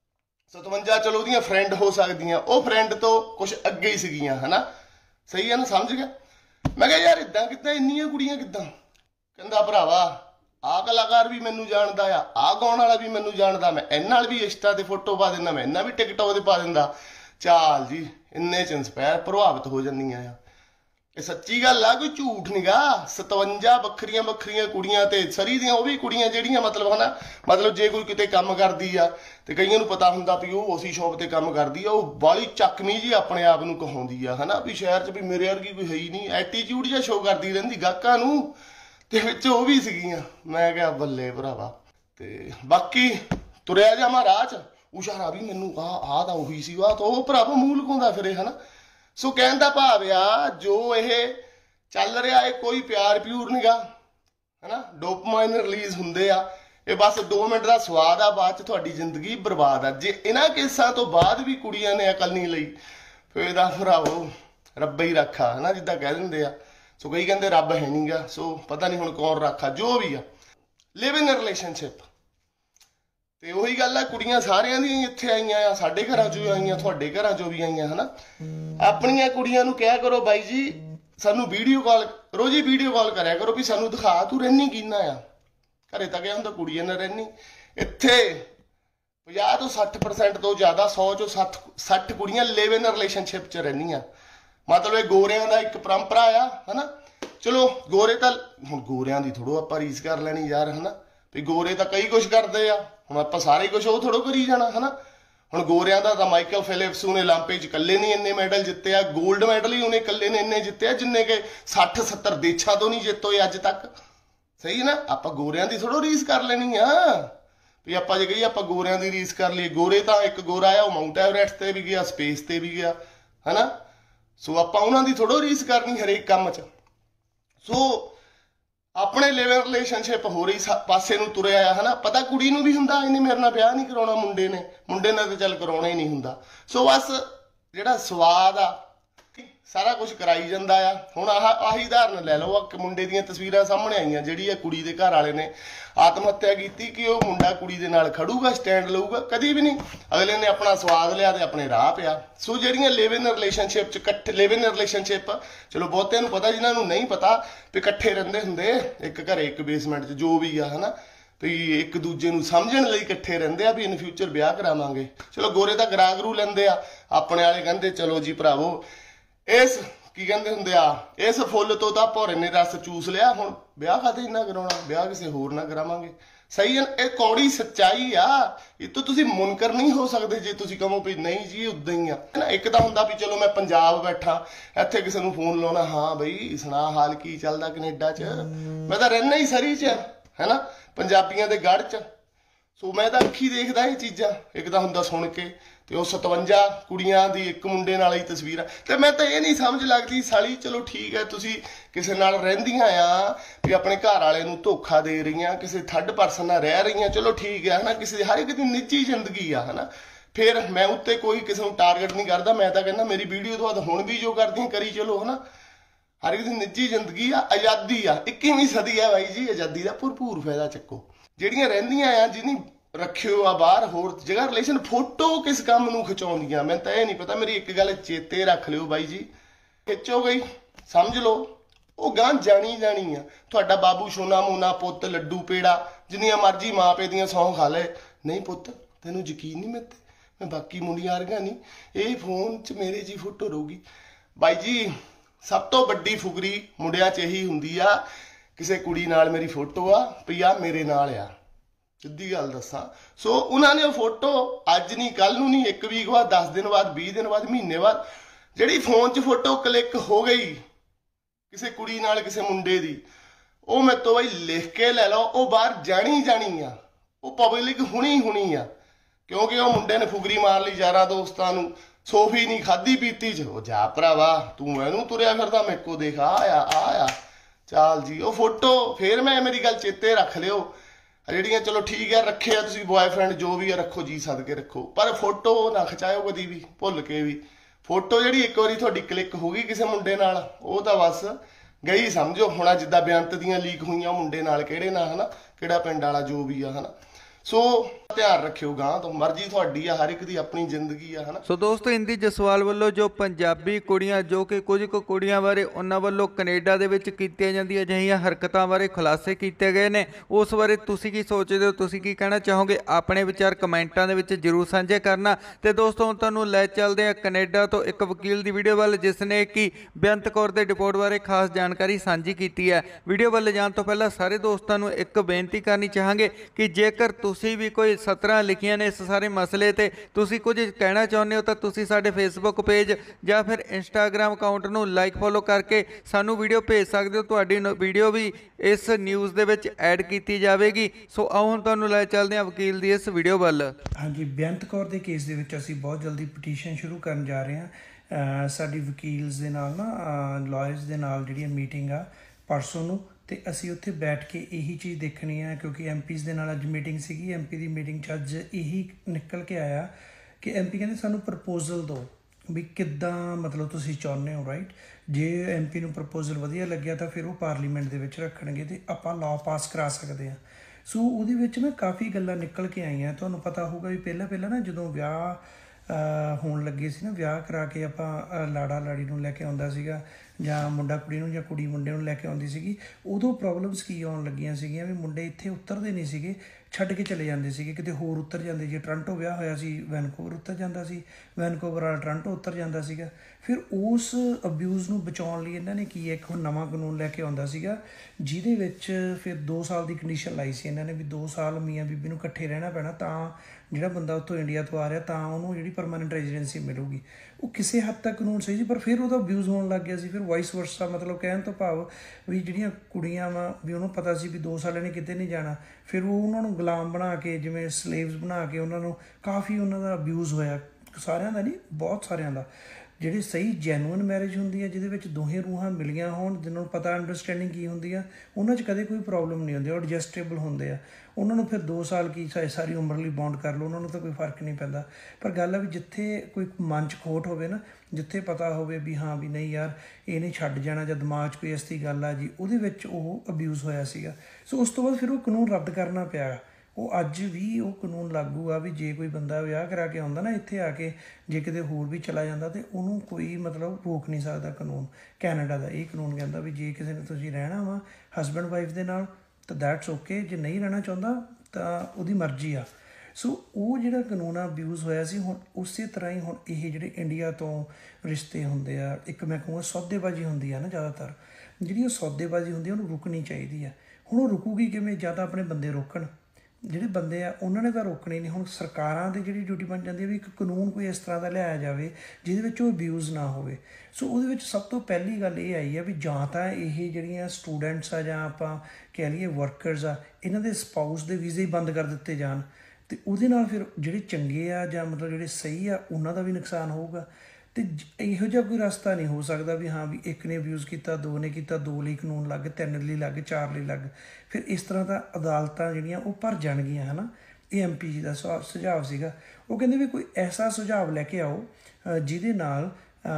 ਸਤਵੰਜਾ, ਚਲੋ ਉਹਦੀਆਂ ਫਰੈਂਡ ਹੋ ਸਕਦੀਆਂ, ਉਹ ਫਰੈਂਡ ਤੋਂ ਕੁਛ ਅੱਗੇ ਹੀ ਸੀਗੀਆਂ, ਹਨਾ। ਸਹੀ ਹੈ ਨਾ, ਸਮਝ ਗਿਆ। ਮੈਂ ਕਿਹਾ ਯਾਰ ਇਦਾਂ ਕਿੱਦਾਂ, ਇੰਨੀਆਂ ਕੁੜੀਆਂ ਕਿੱਦਾਂ? ਕਹਿੰਦਾ ਭਰਾਵਾ ਆਹ ਕਲਾਕਾਰ ਵੀ ਮੈਨੂੰ ਜਾਣਦਾ ਆ, ਆਹ ਗਾਉਣ ਵਾਲਾ ਵੀ ਮੈਨੂੰ ਜਾਣਦਾ, ਮੈਂ ਇਹਨਾਂ ਨਾਲ ਵੀ ਇੰਸਟਾ ਤੇ ਫੋਟੋ ਪਾ ਦਿੰਦਾ, ਮੈਂ ਇਹਨਾਂ ਵੀ ਟਿਕਟੋਕ ਤੇ ਪਾ ਦਿੰਦਾ। ਚਾਲ ਜੀ ਇੰਨੇ ਚ ਇੰਸਪਾਇਰ ਪ੍ਰਭਾਵਿਤ ਹੋ ਜਾਂਦੀਆਂ ਆ। ਇਹ ਸੱਚੀ ਗੱਲ ਆ, ਕੋਈ ਝੂਠ ਨੀਗਾ। ਸਤਵੰਜਾ ਵੱਖਰੀਆਂ ਵੱਖਰੀਆਂ ਕੁੜੀਆਂ ਤੇ ਸਰੀ ਦੀਆਂ ਉਹ ਵੀ ਕੁੜੀਆਂ ਜਿਹੜੀਆਂ ਮਤਲਬ ਹਨਾ, ਮਤਲਬ ਜੇ ਕੋਈ ਕਿਤੇ ਕੰਮ ਕਰਦੀ ਆ ਤੇ ਕਈਆਂ ਨੂੰ ਪਤਾ ਹੁੰਦਾ ਵੀ ਉਹ ਉਸੇ ਸ਼ੌਪ ਤੇ ਕੰਮ ਕਰਦੀ ਆ, ਉਹ ਬਾਲੀ ਚੱਕਵੀਂ ਜੀ ਆਪਣੇ ਆਪ ਨੂੰ ਕਹਾਉਂਦੀ ਆ, ਹਨਾ, ਵੀ ਸ਼ਹਿਰ 'ਚ ਵੀ ਮੇਰੇ ਵਰਗੀ ਕੋਈ ਹੈ ਹੀ ਨਹੀਂ, ਐਟੀਟਿਊਡ ਜਿਹਾ ਸ਼ੋਅ ਕਰਦੀ ਰਹਿੰਦੀ ਗਾਹਕਾਂ ਨੂੰ। ਤੇ ਵਿੱਚ ਉਹ ਵੀ ਸੀਗੀਆਂ। ਮੈਂ ਕਿਹਾ ਬੱਲੇ ਭਰਾਵਾ। ਤੇ ਬਾਕੀ ਤੁਰਿਆ ਜਾਵਾਂ ਰਾਹ 'ਚ, ਉਸ਼ਾਰਾ ਵੀ ਮੈਨੂੰ ਆਹ ਆਹ ਤਾਂ ਉਹੀ ਸੀ, ਆਹ ਤਾਂ ਉਹ ਭਰਾਵਾ ਮੂੰਹ ਲਗਾਉਂਦਾ ਫਿਰੇ, ਹਨਾ। ਸੋ ਕਹਿਣ ਦਾ ਭਾਵ ਆ ਜੋ ਇਹ ਚੱਲ ਰਿਹਾ ਇਹ ਕੋਈ ਪਿਆਰ ਪਿਊਰ ਨੀਗਾ, ਹਨਾ। ਡੋਪਾਮਾਈਨ ਰਿਲੀਜ਼ ਹੁੰਦੇ ਆ, ਇਹ ਬਸ ਦੋ ਮਿੰਟ ਦਾ ਸਵਾਦ ਆ, ਬਾਅਦ 'ਚ ਤੁਹਾਡੀ ਜ਼ਿੰਦਗੀ ਬਰਬਾਦ ਆ। ਜੇ ਇਹਨਾਂ ਕੇਸਾਂ ਤੋਂ ਬਾਅਦ ਵੀ ਕੁੜੀਆਂ ਨੇ ਅਕਲ ਨਹੀਂ ਲਈ, ਫਿਰ ਇਹਦਾ ਭਰਾਵੋ ਰੱਬ ਹੀ ਰੱਖਾ, ਹਨਾ, ਜਿੱਦਾਂ ਕਹਿ ਦਿੰਦੇ ਆ। ਸੋ ਕਈ ਕਹਿੰਦੇ ਰੱਬ ਹੈ ਨਹੀਂਗਾ, ਸੋ ਪਤਾ ਨਹੀਂ ਹੁਣ ਕੌਣ ਰੱਖਾ। ਜੋ ਵੀ ਆ, ਲਿਵ ਇਨ ਅ ਰਿਲੇਸ਼ਨਸ਼ਿਪ, ਤੇ ਉਹੀ ਗੱਲ ਆ, ਕੁੜੀਆਂ ਸਾਰਿਆਂ ਦੀਆਂ ਇੱਥੇ ਆਈਆਂ ਆ, ਸਾਡੇ ਘਰਾਂ ਚੋਂ ਆਈਆਂ, ਤੁਹਾਡੇ ਘਰਾਂ ਚੋਂ ਵੀ ਆਈਆਂ ਹਨਾ। ਆਪਣੀਆਂ ਕੁੜੀਆਂ ਨੂੰ ਕਿਹਾ ਕਰੋ ਬਾਈ ਜੀ ਸਾਨੂੰ ਵੀਡੀਓ ਕਾਲ ਰੋਜ਼ ਹੀ ਵੀਡੀਓ ਕਾਲ ਕਰਿਆ ਕਰੋ ਵੀ ਸਾਨੂੰ ਦਿਖਾ ਤੂੰ ਰਹਿਨੀ ਕਿੰਨਾ ਆ। ਘਰੇ ਤਾਂ ਗਿਆ ਹੁੰਦਾ ਕੁੜੀਆਂ ਨਾਲ ਰਹਿਨੀ। ਇੱਥੇ ਪੰਜਾਹ ਤੋਂ ਸੱਠ ਪਰਸੈਂਟ ਤੋਂ ਜ਼ਿਆਦਾ ਸੌ ਚੋਂ ਸੱਠ ਸੱਠ ਕੁੜੀਆਂ ਲਿਵ ਇਨ ਰਿਲੇਸ਼ਨਸ਼ਿਪ 'ਚ ਰਹਿੰਦੀਆਂ। ਮਤਲਬ ਇਹ ਗੋਰਿਆਂ ਦਾ ਇੱਕ ਪਰੰਪਰਾ ਆ ਹਨਾ। ਚਲੋ ਗੋਰੇ ਤਾਂ ਹੁਣ ਗੋਰਿਆਂ ਦੀ ਥੋੜੋ ਆਪਾਂ ਰੀਸ ਕਰ ਲੈਣੀ ਯਾਰ ਹਨਾ, ਵੀ ਗੋਰੇ ਤਾਂ ਕਈ ਕੁਛ ਕਰਦੇ ਆ, ਹੁਣ ਆਪਾਂ ਸਾਰੇ ਕੁਛ ਉਹ ਥੋੜੋ ਕਰੀ ਜਾਣਾ ਹਨਾ। ਹੁਣ ਗੋਰਿਆਂ ਦਾ ਤਾਂ ਮਾਈਕਲ ਫਿਲਿਪਸ ਉਹਨੇ ਓਲੰਪਿਕ 'ਚ ਇਕੱਲੇ ਨਹੀਂ ਇੰਨੇ ਮੈਡਲ ਜਿੱਤੇ ਆ, 골ਡ ਮੈਡਲ ਹੀ ਉਹਨੇ ਇਕੱਲੇ ਨੇ ਇੰਨੇ ਜਿੱਤੇ ਆ ਜਿੰਨੇ ਕਿ ਸੱਠ ਸੱਤਰ ਦੇਸ਼ਾਂ ਤੋਂ ਨਹੀਂ ਜਿੱਤ ਹੋਏ ਅੱਜ ਤੱਕ। ਸਹੀ ਨਾ, ਆਪਾਂ ਗੋਰਿਆਂ ਦੀ ਥੋੜੋ ਰੀਸ ਕਰ ਲੈਣੀ ਆ ਵੀ ਆਪਾਂ ਜੇ ਕਹੀਏ ਆਪਾਂ ਗੋਰਿਆਂ ਦੀ ਰੀਸ ਕਰ ਲਈਏ। ਗੋਰੇ ਤਾਂ ਇੱਕ ਗੋਰਾ ਆ ਉਹ ਮਾਊਂਟ ਐਵਰੈਸਟ ਤੇ ਵੀ ਗਿਆ, ਸਪੇਸ ਤੇ ਵੀ ਗਿਆ ਹਨਾ। ਸੋ ਆਪਾਂ ਉਹਨਾਂ ਦੀ ਥੋੜੋ ਰੀਸ ਕਰਨੀ ਹਰੇਕ ਕੰਮ 'ਚ। ਸੋ ਆਪਣੇ ਲਿਵ ਇਨ ਰਿਲੇਸ਼ਨਸ਼ਿਪ ਹੋ ਰਹੀ ਪਾਸੇ ਨੂੰ ਤੁਰਿਆ ਆ ਹਨਾ। ਪਤਾ ਕੁੜੀ ਨੂੰ ਵੀ ਹੁੰਦਾ ਇਹਨੇ ਮੇਰੇ ਨਾਲ ਵਿਆਹ ਨਹੀਂ ਕਰਾਉਣਾ, ਮੁੰਡੇ ਨੇ ਮੁੰਡੇ ਨਾਲ ਤਾਂ ਚੱਲ ਕਰਾਉਣਾ ਹੀ ਨਹੀਂ ਹੁੰਦਾ। ਸੋ ਬਸ ਜਿਹੜਾ ਸਵਾਦ ਆ ਸਾਰਾ ਕੁਝ ਕਰਾਈ ਜਾਂਦਾ ਆ। ਹੁਣ ਆਹ ਆਹੀ ਉਦਾਹਰਨ ਲੈ ਲਓ, ਕਿ ਮੁੰਡੇ ਦੀਆਂ ਤਸਵੀਰਾਂ ਸਾਹਮਣੇ ਆਈਆਂ ਜਿਹੜੀ ਆ ਕੁੜੀ ਦੇ ਘਰ ਵਾਲੇ ਨੇ ਆਤਮ ਹੱਤਿਆ ਕੀਤੀ, ਕਿ ਉਹ ਮੁੰਡਾ ਕੁੜੀ ਦੇ ਨਾਲ ਖੜੂਗਾ, ਸਟੈਂਡ ਲਊਗਾ? ਕਦੀ ਵੀ ਨਹੀਂ। ਅਗਲੇ ਨੇ ਆਪਣਾ ਸਵਾਦ ਲਿਆ ਤੇ ਆਪਣੇ ਰਾਹ ਪਿਆ। ਸੋ ਜਿਹੜੀਆਂ ਲਿਵ ਇਨ ਰਿਲੇਸ਼ਨਸ਼ਿਪ 'ਚ ਇਕੱਠੇ ਲਿਵ ਇਨ ਰਿਲੇਸ਼ਨਸ਼ਿਪ ਚਲੋ ਬਹੁਤਿਆਂ ਨੂੰ ਪਤਾ, ਜਿਨ੍ਹਾਂ ਨੂੰ ਨਹੀਂ ਪਤਾ ਵੀ ਇਕੱਠੇ ਰਹਿੰਦੇ ਹੁੰਦੇ ਇੱਕ ਘਰੇ ਇੱਕ ਬੇਸਮੈਂਟ 'ਚ ਜੋ ਵੀ ਆ ਹਨਾ, ਵੀ ਇੱਕ ਦੂਜੇ ਨੂੰ ਸਮਝਣ ਲਈ ਇਕੱਠੇ ਰਹਿੰਦੇ ਆ ਵੀ ਇਨ ਫਿਊਚਰ ਵਿਆਹ ਕਰਾਵਾਂਗੇ। ਚਲੋ ਗੋਰੇ ਤਾਂ ਗਰਾਗਰੂ ਲੈਂਦੇ ਆ, ਆਪਣੇ ਵਾਲੇ ਕਹਿੰਦੇ ਚਲੋ ਜੀ ਭਰਾਵੋ ਇਸ ਕੀ ਕਹਿੰਦੇ ਹੁੰਦੇ ਆ ਇਸ ਫੁੱਲ ਤੋਂ ਤਾਂ ਭੌਰੇ ਨੇ ਰਸ ਚੂਸ ਲਿਆ, ਹੁਣ ਵਿਆਹ ਕਾਹਤੇ ਇੰਨਾ ਕਰਾਉਣਾ, ਵਿਆਹ ਕਿਸੇ ਹੋਰ ਨਾਲ ਕਰਾਵਾਂਗੇ। ਸਹੀ ਹੈ, ਇਹ ਕੌੜੀ ਸੱਚਾਈ ਆ। ਇਹ ਤੋਂ ਤੁਸੀਂ ਮੁਨਕਰ ਨਹੀਂ ਹੋ ਸਕਦੇ ਜੇ ਤੁਸੀਂ ਕਹੋ ਵੀ ਨਹੀਂ ਜੀ ਉਦਾਂ ਹੀ ਆ। ਇੱਕ ਤਾਂ ਹੁੰਦਾ ਵੀ ਚਲੋ ਮੈਂ ਪੰਜਾਬ ਬੈਠਾ ਇੱਥੇ ਕਿਸੇ ਨੂੰ ਫੋਨ ਲਾਉਣਾ, ਹਾਂ ਬਈ ਸੁਣਾ ਹਾਲ ਕੀ ਚੱਲਦਾ ਕੈਨੇਡਾ 'ਚ, ਮੈਂ ਤਾਂ ਰਹਿਣਾ ਹੀ ਸਰੀ 'ਚ ਹੈਨਾ, ਪੰਜਾਬੀਆਂ ਦੇ ਗੜ੍ਹ 'ਚ। ਸੋ ਮੈਂ ਤਾਂ ਅੱਖੀ ਦੇਖਦਾ ਇਹ ਚੀਜ਼ਾਂ। ਇੱਕ ਤਾਂ ਹੁੰਦਾ ਸੁਣ ਕੇ, ਤੇ ਉਹ ਸਤਵੰਜਾ ਕੁੜੀਆਂ ਦੀ ਇੱਕ ਮੁੰਡੇ ਨਾਲ ਹੀ ਤਸਵੀਰ ਆ। ਤੇ ਮੈਂ ਤਾਂ ਇਹ ਨਹੀਂ ਸਮਝ ਲੱਗਦੀ ਸਾਲੀ, ਚਲੋ ਠੀਕ ਹੈ ਤੁਸੀਂ ਕਿਸੇ ਨਾਲ ਰਹਿੰਦੀਆਂ ਆ ਵੀ ਆਪਣੇ ਘਰ ਵਾਲੇ ਨੂੰ ਧੋਖਾ ਦੇ ਰਹੀਆਂ, ਕਿਸੇ ਥਰਡ ਪਰਸਨ ਨਾਲ ਰਹਿ ਰਹੀਆਂ, ਚਲੋ ਠੀਕ ਹੈ ਹਨਾ, ਕਿਸੇ ਹਰ ਇੱਕ ਦੀ ਨਿੱਜੀ ਜ਼ਿੰਦਗੀ ਆ ਹਨਾ। ਫਿਰ ਮੈਂ ਉੱਤੇ ਕੋਈ ਕਿਸੇ ਨੂੰ ਟਾਰਗੇਟ ਨਹੀਂ ਕਰਦਾ, ਮੈਂ ਤਾਂ ਕਹਿੰਦਾ ਮੇਰੀ ਵੀਡੀਓ ਤੋਂ ਬਾਅਦ ਹੁਣ ਵੀ ਜੋ ਕਰਦੀਆਂ ਕਰੀ ਚਲੋ ਹਨਾ। ਹਰ ਇੱਕ ਦੀ ਨਿੱਜੀ ਜ਼ਿੰਦਗੀ ਆ, ਆਜ਼ਾਦੀ ਆ, ਇੱਕੀਵੀਂ ਸਦੀ ਆ ਬਾਈ ਜੀ, ਆਜ਼ਾਦੀ ਦਾ ਭਰਪੂਰ ਫਾਇਦਾ ਚੱਕੋ। ਜਿਹੜੀਆਂ ਰਹਿੰਦੀਆਂ ਆ ਜਿਹਨੀ ਰੱਖਿਓ ਆ ਬਾਹਰ ਹੋਰ ਜਗ੍ਹਾ ਰਿਲੇਸ਼ਨ, ਫੋਟੋ ਕਿਸ ਕੰਮ ਨੂੰ ਖਿਚਾਉਂਦੀਆਂ ਮੈਨੂੰ ਤਾਂ ਇਹ ਨਹੀਂ ਪਤਾ। ਮੇਰੀ ਇੱਕ ਗੱਲ ਚੇਤੇ ਰੱਖ ਲਿਓ ਬਾਈ ਜੀ, ਖਿੱਚੋ ਗਈ ਸਮਝ ਲਓ ਉਹ ਗਾਂ ਜਾਣੀ ਜਾਣੀ ਆ। ਤੁਹਾਡਾ ਬਾਬੂ ਸੋਨਾ ਮੋਨਾ ਪੁੱਤ ਲੱਡੂ ਪੇੜਾ ਜਿੰਨੀਆਂ ਮਰਜ਼ੀ ਮਾਂ ਪੇ ਦੀਆਂ ਸੌਂ ਖਾ ਲੈ, ਨਹੀਂ ਪੁੱਤ ਤੈਨੂੰ ਯਕੀਨ ਨਹੀਂ ਮੇਰੇ ਤੇ, ਮੈਂ ਬਾਕੀ ਮੁੰਡਿਆਂ ਵਰਗਾ ਨਹੀਂ, ਇਹ ਫੋਨ 'ਚ ਮੇਰੇ ਜੀ ਫੋਟੋ ਰਹੂਗੀ। ਬਾਈ ਜੀ ਸਭ ਤੋਂ ਵੱਡੀ ਫੁਗਰੀ ਮੁੰਡਿਆਂ 'ਚ ਇਹੀ ਹੁੰਦੀ ਆ, ਕਿਸੇ ਕੁੜੀ ਨਾਲ ਮੇਰੀ ਫੋਟੋ ਆ ਵੀ ਆ ਮੇਰੇ ਨਾਲ ਆ, ਸਿੱਧੀ ਗੱਲ ਦੱਸਾਂ। ਸੋ ਉਹਨਾਂ ਨੇ ਉਹ ਫੋਟੋ ਅੱਜ ਨਹੀਂ ਕੱਲ ਨੂੰ ਨਹੀਂ, ਇੱਕ ਵੀਕ ਬਾਅਦ, ਦਸ ਦਿਨ ਬਾਅਦ, ਵੀਹ ਦਿਨ ਬਾਅਦ, ਮਹੀਨੇ ਬਾਅਦ ਜਿਹੜੀ ਫੋਨ 'ਚ ਫੋਟੋ ਕਲਿੱਕ ਹੋ ਗਈ ਕਿਸੇ ਕੁੜੀ ਨਾਲ ਕਿਸੇ ਮੁੰਡੇ ਦੀ, ਉਹ ਮੇਰੇ ਤੋਂ ਬਈ ਲਿਖ ਕੇ ਲੈ ਲਓ, ਉਹ ਬਾਹਰ ਜਾਣੀ ਜਾਣੀ ਆ, ਉਹ ਪਬਲਿਕ ਹੁਣੀ ਹੁਣੀ ਆ। ਕਿਉਂਕਿ ਉਹ ਮੁੰਡੇ ਨੇ ਫੁਗਰੀ ਮਾਰ ਲਈ ਯਾਰਾਂ ਦੋਸਤਾਂ ਨੂੰ, ਸੋਫੀ ਨਹੀਂ ਖਾਧੀ ਪੀਤੀ 'ਚ। ਉਹ ਜਾ ਭਰਾਵਾ ਤੂੰ ਇਹਨੂੰ ਤੁਰਿਆ ਫਿਰਦਾ ਮੇਰੇ ਕੋ ਦੇਖ ਆ ਆ ਆ ਚਾਲ ਜੀ ਉਹ ਫੋਟੋ। ਫਿਰ ਮੈਂ ਮੇਰੀ ਗੱਲ ਚੇਤੇ ਰੱਖ ਲਿਓ, ਜਿਹੜੀਆਂ ਚਲੋ ਠੀਕ ਹੈ ਰੱਖਿਆ ਤੁਸੀਂ ਬॉयਫ੍ਰੈਂਡ ਜੋ ਵੀ ਆ ਰੱਖੋ ਜੀ ਸਦਕੇ ਰੱਖੋ, ਪਰ ਫੋਟੋ ਨਾ ਖਿਚਾਇਓ ਕਦੀ ਵੀ ਭੁੱਲ ਕੇ ਵੀ। ਫੋਟੋ ਜਿਹੜੀ ਇੱਕ ਵਾਰੀ ਤੁਹਾਡੀ ਕਲਿੱਕ ਹੋ ਗਈ ਕਿਸੇ ਮੁੰਡੇ ਨਾਲ, ਉਹ ਤਾਂ ਬਸ ਗਈ ਸਮਝੋ। ਹੁਣ ਜਿੱਦਾਂ ਬੇਅੰਤ ਦੀਆਂ ਲੀਕ ਹੋਈਆਂ ਉਹ ਮੁੰਡੇ ਨਾਲ, ਕਿਹੜੇ ਨਾਲ ਹਨਾ, ਕਿਹੜਾ ਪਿੰਡ ਵਾਲਾ ਜੋ ਵੀ ਆ ਹਨਾ। ਸੋ ਧਿਆਨ ਰੱਖਿਓ, ਗਾਂ ਤੋਂ ਮਰਜ਼ੀ ਤੁਹਾਡੀ ਆ, ਹਰ ਇੱਕ ਦੀ ਆਪਣੀ ਜ਼ਿੰਦਗੀ ਆ ਹਨਾ। ਸੋ ਦੋਸਤੋ ਇੰਦੀ ਜਸਵਾਲ ਵੱਲੋਂ ਜੋ ਪੰਜਾਬੀ ਕੁੜੀਆਂ ਜੋ ਕਿ ਕੁਝ ਕੁ ਕੁੜੀਆਂ ਬਾਰੇ ਉਹਨਾਂ ਵੱਲੋਂ ਕੈਨੇਡਾ ਦੇ ਵਿੱਚ ਕੀਤੀਆਂ ਜਾਂਦੀਆਂ ਅਜਿਹੀਆਂ ਹਰਕਤਾਂ ਬਾਰੇ ਖੁਲਾਸੇ ਕੀਤੇ ਗਏ ਨੇ, ਉਸ ਬਾਰੇ ਤੁਸੀਂ ਕੀ ਸੋਚਦੇ ਹੋ, ਤੁਸੀਂ ਕੀ ਕਹਿਣਾ ਚਾਹੋਗੇ, ਆਪਣੇ ਵਿਚਾਰ ਕਮੈਂਟਾਂ ਦੇ ਵਿੱਚ ਜ਼ਰੂਰ ਸਾਂਝੇ ਕਰਨਾ। ਤੇ ਦੋਸਤੋ ਹੁਣ ਤੁਹਾਨੂੰ ਲੈ ਚੱਲਦੇ ਆ ਕੈਨੇਡਾ ਤੋਂ ਇੱਕ ਵਕੀਲ ਦੀ ਵੀਡੀਓ ਵੱਲ, ਜਿਸ ਨੇ ਕਿ ਬੇਅੰਤ ਕੌਰ ਦੇ ਡਿਪੋਰਟ ਬਾਰੇ ਖਾਸ ਜਾਣਕਾਰੀ ਸਾਂਝੀ ਕੀਤੀ ਹੈ। ਵੀਡੀਓ ਵੱਲ ਜਾਣ ਤੋਂ ਪਹਿਲਾਂ ਸਾਰੇ ਦੋਸਤਾਂ ਨੂੰ ਇੱਕ ਬੇਨਤੀ ਕਰਨੀ ਚਾਹਾਂਗੇ ਕਿ ਜੇਕਰ ਤੁਸੀਂ ਵੀ ਕੋਈ ਸਤਰਾਂ ਲਿਖੀਆਂ ਨੇ ਇਸ ਸਾਰੇ ਮਸਲੇ ਤੇ, ਤੁਸੀਂ ਕੁਝ ਕਹਿਣਾ ਚਾਹੁੰਦੇ ਹੋ ਤਾਂ ਤੁਸੀਂ ਸਾਡੇ ਫੇਸਬੁੱਕ ਪੇਜ ਜਾਂ ਫਿਰ ਇੰਸਟਾਗ੍ਰਾਮ ਅਕਾਊਂਟ ਨੂੰ ਲਾਈਕ ਫੋਲੋ ਕਰਕੇ ਸਾਨੂੰ ਵੀਡੀਓ ਭੇਜ ਸਕਦੇ ਹੋ। ਤੁਹਾਡੀ ਵੀਡੀਓ ਵੀ ਇਸ ਨਿਊਜ਼ ਦੇ ਵਿੱਚ ਐਡ ਕੀਤੀ ਜਾਵੇਗੀ। ਸੋ ਆਓ ਹੁਣ ਤੁਹਾਨੂੰ ਲੈ ਚੱਲਦੇ ਹਾਂ ਵਕੀਲ ਦੀ ਇਸ ਵੀਡੀਓ ਵੱਲ। ਹਾਂਜੀ, ਬੇਅੰਤ ਕੌਰ ਦੇ ਕੇਸ ਦੇ ਵਿੱਚ ਅਸੀਂ ਬਹੁਤ ਜਲਦੀ ਪਟੀਸ਼ਨ ਸ਼ੁਰੂ ਕਰਨ ਜਾ ਰਹੇ ਹਾਂ। ਸਾਡੀ ਵਕੀਲਸ ਦੇ ਨਾਲ ਨਾ ਲਾਇਰਸ ਦੇ ਨਾਲ ਜਿਹੜੀ ਮੀਟਿੰਗ ਆ ਪਰਸੋਂ ਨੂੰ, ਤੇ ਅਸੀਂ ਉੱਥੇ ਬੈਠ ਕੇ ਇਹੀ ਚੀਜ਼ ਦੇਖਣੀ ਆ, ਕਿਉਂਕਿ ਐਮ ਪੀਜ਼ ਦੇ ਨਾਲ ਅੱਜ ਮੀਟਿੰਗ ਸੀਗੀ। ਐਮ ਪੀ ਦੀ ਮੀਟਿੰਗ 'ਚ ਅੱਜ ਇਹੀ ਨਿਕਲ ਕੇ ਆਇਆ ਕਿ ਐਮ ਪੀ ਕਹਿੰਦੇ ਸਾਨੂੰ ਪ੍ਰਪੋਜ਼ਲ ਦਿਓ ਵੀ ਕਿੱਦਾਂ ਮਤਲਬ ਤੁਸੀਂ ਚਾਹੁੰਦੇ ਹੋ, ਰਾਈਟ। ਜੇ ਐਮ ਪੀ ਨੂੰ ਪ੍ਰਪੋਜ਼ਲ ਵਧੀਆ ਲੱਗਿਆ ਤਾਂ ਫਿਰ ਉਹ ਪਾਰਲੀਮੈਂਟ ਦੇ ਵਿੱਚ ਰੱਖਣਗੇ ਤੇ ਆਪਾਂ ਲਾਅ ਪਾਸ ਕਰਾ ਸਕਦੇ ਹਾਂ। ਸੋ ਉਹਦੇ ਵਿੱਚ ਨਾ ਕਾਫੀ ਗੱਲਾਂ ਨਿਕਲ ਕੇ ਆਈਆਂ। ਤੁਹਾਨੂੰ ਪਤਾ ਹੋਊਗਾ ਵੀ ਪਹਿਲਾਂ ਪਹਿਲਾਂ ਨਾ ਜਦੋਂ ਵਿਆਹ ਹੋਣ ਲੱਗੇ ਸੀ ਨਾ, ਵਿਆਹ ਕਰਾ ਕੇ ਆਪਾਂ ਲਾੜਾ ਲਾੜੀ ਨੂੰ ਲੈ ਕੇ ਆਉਂਦਾ ਸੀਗਾ, ਜਾਂ ਮੁੰਡਾ ਕੁੜੀ ਨੂੰ ਜਾਂ ਕੁੜੀ ਮੁੰਡੇ ਨੂੰ ਲੈ ਕੇ ਆਉਂਦੀ ਸੀਗੀ, ਉਦੋਂ ਪ੍ਰੋਬਲਮਸ ਕੀ ਆਉਣ ਲੱਗੀਆਂ ਸੀਗੀਆਂ ਵੀ ਮੁੰਡੇ ਇੱਥੇ ਉਤਰਦੇ ਨਹੀਂ ਸੀਗੇ, ਛੱਡ ਕੇ ਚਲੇ ਜਾਂਦੇ ਸੀਗੇ, ਕਿਤੇ ਹੋਰ ਉਤਰ ਜਾਂਦੇ। ਜੇ ਟੋਰਾਂਟੋ ਵਿਆਹ ਹੋਇਆ ਸੀ, ਵੈਨਕੂਵਰ ਉਤਰ ਜਾਂਦਾ ਸੀ, ਵੈਨਕੂਵਰ ਵਾਲਾ ਟੋਰਾਂਟੋ ਉਤਰ ਜਾਂਦਾ ਸੀਗਾ। ਫਿਰ ਉਸ ਅਬਿਊਜ਼ ਨੂੰ ਬਚਾਉਣ ਲਈ ਇਹਨਾਂ ਨੇ ਕੀ ਇੱਕ ਹੁਣ ਨਵਾਂ ਕਾਨੂੰਨ ਲੈ ਕੇ ਆਉਂਦਾ ਸੀਗਾ, ਜਿਹਦੇ ਵਿੱਚ ਫਿਰ ਦੋ ਸਾਲ ਦੀ ਕੰਡੀਸ਼ਨ ਲਾਈ ਸੀ ਇਹਨਾਂ ਨੇ ਵੀ ਦੋ ਸਾਲ ਮੀਆਂ ਬੀਬੀ ਨੂੰ ਇਕੱਠੇ ਰਹਿਣਾ ਪੈਣਾ, ਤਾਂ ਜਿਹੜਾ ਬੰਦਾ ਉੱਥੋਂ ਇੰਡੀਆ ਤੋਂ ਆ ਰਿਹਾ ਤਾਂ ਉਹਨੂੰ ਜਿਹੜੀ ਪਰਮਾਨੈਂਟ ਰੈਜ਼ੀਡੈਂਸੀ ਮਿਲੂਗੀ। ਉਹ ਕਿਸੇ ਹੱਦ ਤੱਕ ਕਾਨੂੰਨ ਸਹੀ ਸੀ, ਪਰ ਫਿਰ ਉਹਦਾ ਅਬਿਊਜ਼ ਹੋਣ ਲੱਗ ਗਿਆ ਸੀ। ਫਿਰ ਵਾਈਸ ਵਰਸਾ, ਮਤਲਬ ਕਹਿਣ ਤੋਂ ਭਾਵ ਵੀ ਜਿਹੜੀਆਂ ਕੁੜੀਆਂ ਵਾ ਵੀ ਉਹਨੂੰ ਪਤਾ ਸੀ ਵੀ ਦੋ ਸਾਲ ਇਹਨੇ ਕਿਤੇ ਨਹੀਂ ਜਾਣਾ, ਫਿਰ ਉਹ ਉਹਨਾਂ ਨੂੰ ਗੁਲਾਮ ਬਣਾ ਕੇ, ਜਿਵੇਂ ਸਲੇਵਸ ਬਣਾ ਕੇ ਉਹਨਾਂ ਨੂੰ ਕਾਫੀ ਉਹਨਾਂ ਦਾ ਅਬਿਊਜ਼ ਹੋਇਆ। ਸਾਰਿਆਂ ਦਾ ਨਹੀਂ, ਬਹੁਤ ਸਾਰਿਆਂ ਦਾ। ਜਿਹੜੀ ਸਹੀ ਜੈਨੂਅਨ ਮੈਰਿਜ ਹੁੰਦੀ ਹੈ, ਜਿਹਦੇ ਵਿੱਚ ਦੋਹੇ ਰੂਹਾਂ ਮਿਲੀਆਂ ਹੋਣ, ਜਿਹਨਾਂ ਨੂੰ ਪਤਾ ਅੰਡਰਸਟੈਂਡਿੰਗ ਕੀ ਹੁੰਦੀ ਆ, ਉਹਨਾਂ 'ਚ ਕਦੇ ਕੋਈ ਪ੍ਰੋਬਲਮ ਨਹੀਂ ਹੁੰਦੀ, ਉਹ ਐਡਜਸਟੇਬਲ ਹੁੰਦੇ ਆ। ਉਹਨਾਂ ਨੂੰ ਫਿਰ ਦੋ ਸਾਲ ਕੀ ਸਾਰੀ ਉਮਰ ਲਈ ਬੌਂਡ ਕਰ ਲਓ, ਉਹਨਾਂ ਨੂੰ ਤਾਂ ਕੋਈ ਫਰਕ ਨਹੀਂ ਪੈਂਦਾ। ਪਰ ਗੱਲ ਹੈ ਵੀ ਜਿੱਥੇ ਕੋਈ ਮਨ 'ਚ ਖੋਟ ਹੋਵੇ ਨਾ, ਜਿੱਥੇ ਪਤਾ ਹੋਵੇ ਵੀ ਹਾਂ ਵੀ ਨਹੀਂ ਯਾਰ ਇਹਨੇ ਛੱਡ ਜਾਣਾ, ਜਾਂ ਦਿਮਾਗ 'ਚ ਕੋਈ ਇਸ ਦੀ ਗੱਲ ਆ ਜੀ, ਉਹਦੇ ਵਿੱਚ ਉਹ ਅਬਿਊਜ਼ ਹੋਇਆ ਸੀਗਾ। ਸੋ ਉਸ ਤੋਂ ਬਾਅਦ ਫਿਰ ਉਹ ਕਾਨੂੰਨ ਰੱਦ ਕਰਨਾ ਪਿਆ। ਉਹ ਅੱਜ ਵੀ ਉਹ ਕਾਨੂੰਨ ਲਾਗੂ ਆ ਵੀ ਜੇ ਕੋਈ ਬੰਦਾ ਵਿਆਹ ਕਰਾ ਕੇ ਆਉਂਦਾ ਨਾ ਇੱਥੇ ਆ ਕੇ, ਜੇ ਕਿਤੇ ਹੋਰ ਵੀ ਚਲਾ ਜਾਂਦਾ ਤਾਂ ਉਹਨੂੰ ਕੋਈ ਮਤਲਬ ਰੋਕ ਨਹੀਂ ਸਕਦਾ ਕਾਨੂੰਨ। ਕੈਨੇਡਾ ਦਾ ਇਹ ਕਾਨੂੰਨ ਕਹਿੰਦਾ ਵੀ ਜੇ ਕਿਸੇ ਨੇ ਤੁਸੀਂ ਰਹਿਣਾ ਵਾ ਹਸਬੈਂਡ ਵਾਈਫ ਦੇ ਨਾਲ ਤਾਂ ਦੈਟਸ ਓਕੇ, ਜੇ ਨਹੀਂ ਰਹਿਣਾ ਚਾਹੁੰਦਾ ਤਾਂ ਉਹਦੀ ਮਰਜ਼ੀ ਆ। ਸੋ ਉਹ ਜਿਹੜਾ ਕਾਨੂੰਨ ਆ ਅਬਿਊਜ਼ ਹੋਇਆ ਸੀ। ਹੁਣ ਉਸੇ ਤਰ੍ਹਾਂ ਹੀ ਹੁਣ ਇਹ ਜਿਹੜੇ ਇੰਡੀਆ ਤੋਂ ਰਿਸ਼ਤੇ ਹੁੰਦੇ ਆ, ਇੱਕ ਮੈਂ ਕਹੂੰਗਾ ਸੌਦੇਬਾਜ਼ੀ ਹੁੰਦੀ ਆ ਨਾ, ਜ਼ਿਆਦਾਤਰ ਜਿਹੜੀ ਉਹ ਸੌਦੇਬਾਜ਼ੀ ਹੁੰਦੀ ਆ ਉਹਨੂੰ ਰੁਕਣੀ ਚਾਹੀਦੀ ਆ। ਹੁਣ ਉਹ ਰੁਕੂਗੀ ਕਿਵੇਂ? ਜਾਂ ਤਾਂ ਆਪਣੇ ਬੰਦੇ ਰੋਕਣ, ਜਿਹੜੇ ਬੰਦੇ ਆ ਉਹਨਾਂ ਨੇ ਤਾਂ ਰੋਕਣੇ ਨਹੀਂ। ਹੁਣ ਸਰਕਾਰਾਂ ਦੀ ਜਿਹੜੀ ਡਿਊਟੀ ਬਣ ਜਾਂਦੀ ਹੈ ਵੀ ਇੱਕ ਕਾਨੂੰਨ ਕੋਈ ਇਸ ਤਰ੍ਹਾਂ ਦਾ ਲਿਆਇਆ ਜਾਵੇ ਜਿਹਦੇ ਵਿੱਚ ਉਹ ਅਬਿਊਜ਼ ਨਾ ਹੋਵੇ। ਸੋ ਉਹਦੇ ਵਿੱਚ ਸਭ ਤੋਂ ਪਹਿਲੀ ਗੱਲ ਇਹ ਆਈ ਆ ਵੀ ਜਾਂ ਤਾਂ ਇਹ ਜਿਹੜੀਆਂ ਸਟੂਡੈਂਟਸ ਆ ਜਾਂ ਆਪਾਂ ਕਹਿ ਲਈਏ ਵਰਕਰਸ ਆ, ਇਹਨਾਂ ਦੇ ਸਪਾਊਸ ਦੇ ਵੀਜ਼ੇ ਹੀ ਬੰਦ ਕਰ ਦਿੱਤੇ ਜਾਣ, ਅਤੇ ਉਹਦੇ ਨਾਲ ਫਿਰ ਜਿਹੜੇ ਚੰਗੇ ਆ ਜਾਂ ਮਤਲਬ ਜਿਹੜੇ ਸਹੀ ਆ ਉਹਨਾਂ ਦਾ ਵੀ ਨੁਕਸਾਨ ਹੋਊਗਾ। ਅਤੇ ਇਹੋ ਜਿਹਾ ਕੋਈ ਰਸਤਾ ਨਹੀਂ ਹੋ ਸਕਦਾ ਵੀ ਹਾਂ ਵੀ ਇੱਕ ਨੇ ਅਬਿਊਜ਼ ਕੀਤਾ, ਦੋ ਨੇ ਕੀਤਾ, ਦੋ ਲਈ ਕਾਨੂੰਨ ਅਲੱਗ, ਤਿੰਨ ਲਈ ਅਲੱਗ, ਚਾਰ ਲਈ ਅਲੱਗ। ਫਿਰ ਇਸ ਤਰ੍ਹਾਂ ਤਾਂ ਅਦਾਲਤਾਂ ਜਿਹੜੀਆਂ ਉਹ ਭਰ ਜਾਣਗੀਆਂ, ਹੈ ਨਾ। ਇਹ ਐਮ ਪੀ ਜੀ ਦਾ ਸੁਝਾਅ ਸੁਝਾਅ ਸੀਗਾ। ਉਹ ਕਹਿੰਦੇ ਵੀ ਕੋਈ ਐਸਾ ਸੁਝਾਅ ਲੈ ਕੇ ਆਓ ਜਿਹਦੇ ਨਾਲ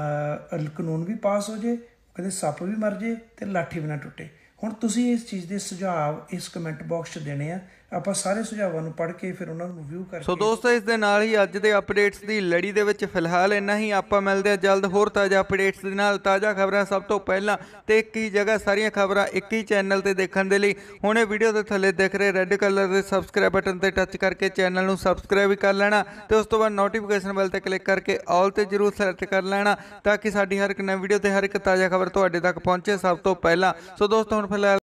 ਕਾਨੂੰਨ ਵੀ ਪਾਸ ਹੋ ਜੇ, ਕਹਿੰਦੇ ਸੱਪ ਵੀ ਮਰ ਜੇ ਅਤੇ ਲਾਠੀ ਵੀ ਨਾ ਟੁੱਟੇ। ਹੁਣ ਤੁਸੀਂ ਇਸ ਚੀਜ਼ ਦੇ ਸੁਝਾਅ ਇਸ ਕਮੈਂਟ ਬਾਕਸ 'ਚ ਦੇਣੇ ਆ, ਆਪਾਂ ਸਾਰੇ ਸੁਝਾਵਾਂ ਨੂੰ ਪੜ੍ਹ ਕੇ ਫਿਰ ਉਹਨਾਂ ਨੂੰ ਰਿਵਿਊ ਕਰਕੇ। ਸੋ ਦੋਸਤੋ, ਇਸ ਦੇ ਨਾਲ ਹੀ ਅੱਜ ਦੇ ਅਪਡੇਟਸ ਦੀ ਲੜੀ ਦੇ ਵਿੱਚ ਫਿਲਹਾਲ ਇੰਨਾ ਹੀ। ਆਪਾਂ ਮਿਲਦੇ ਹਾਂ ਜਲਦ ਹੋਰ ਤਾਜ਼ਾ ਅਪਡੇਟਸ ਦੇ ਨਾਲ। ਤਾਜ਼ਾ ਖਬਰਾਂ ਸਭ ਤੋਂ ਪਹਿਲਾਂ ਤੇ ਇੱਕ ਹੀ ਜਗ੍ਹਾ, ਸਾਰੀਆਂ ਖਬਰਾਂ ਇੱਕ ਹੀ ਚੈਨਲ ਤੇ ਦੇਖਣ ਦੇ ਲਈ ਹੁਣੇ ਵੀਡੀਓ ਦੇ ਥੱਲੇ ਦਿਖ ਰਹੇ ਰੈੱਡ ਕਲਰ ਦੇ ਸਬਸਕ੍ਰਾਈਬ ਬਟਨ ਤੇ ਟੱਚ ਕਰਕੇ ਚੈਨਲ ਨੂੰ ਸਬਸਕ੍ਰਾਈਬ ਵੀ ਕਰ ਲੈਣਾ, ਤੇ ਉਸ ਤੋਂ ਬਾਅਦ ਨੋਟੀਫਿਕੇਸ਼ਨ ਬੈਲ ਤੇ ਕਲਿੱਕ ਕਰਕੇ ਆਲ ਤੇ ਜ਼ਰੂਰ ਸੈਲੈਕਟ ਕਰ ਲੈਣਾ, ਤਾਂ ਕਿ ਸਾਡੀ ਹਰ ਇੱਕ ਨਵੀਂ ਵੀਡੀਓ ਤੇ ਹਰ ਇੱਕ ਤਾਜ਼ਾ ਖਬਰ ਤੁਹਾਡੇ ਤੱਕ ਪਹੁੰਚੇ ਸਭ ਤੋਂ ਪਹਿਲਾਂ। ਸੋ ਦੋਸਤੋ, ਹੁਣ ਫਿਲਹਾਲ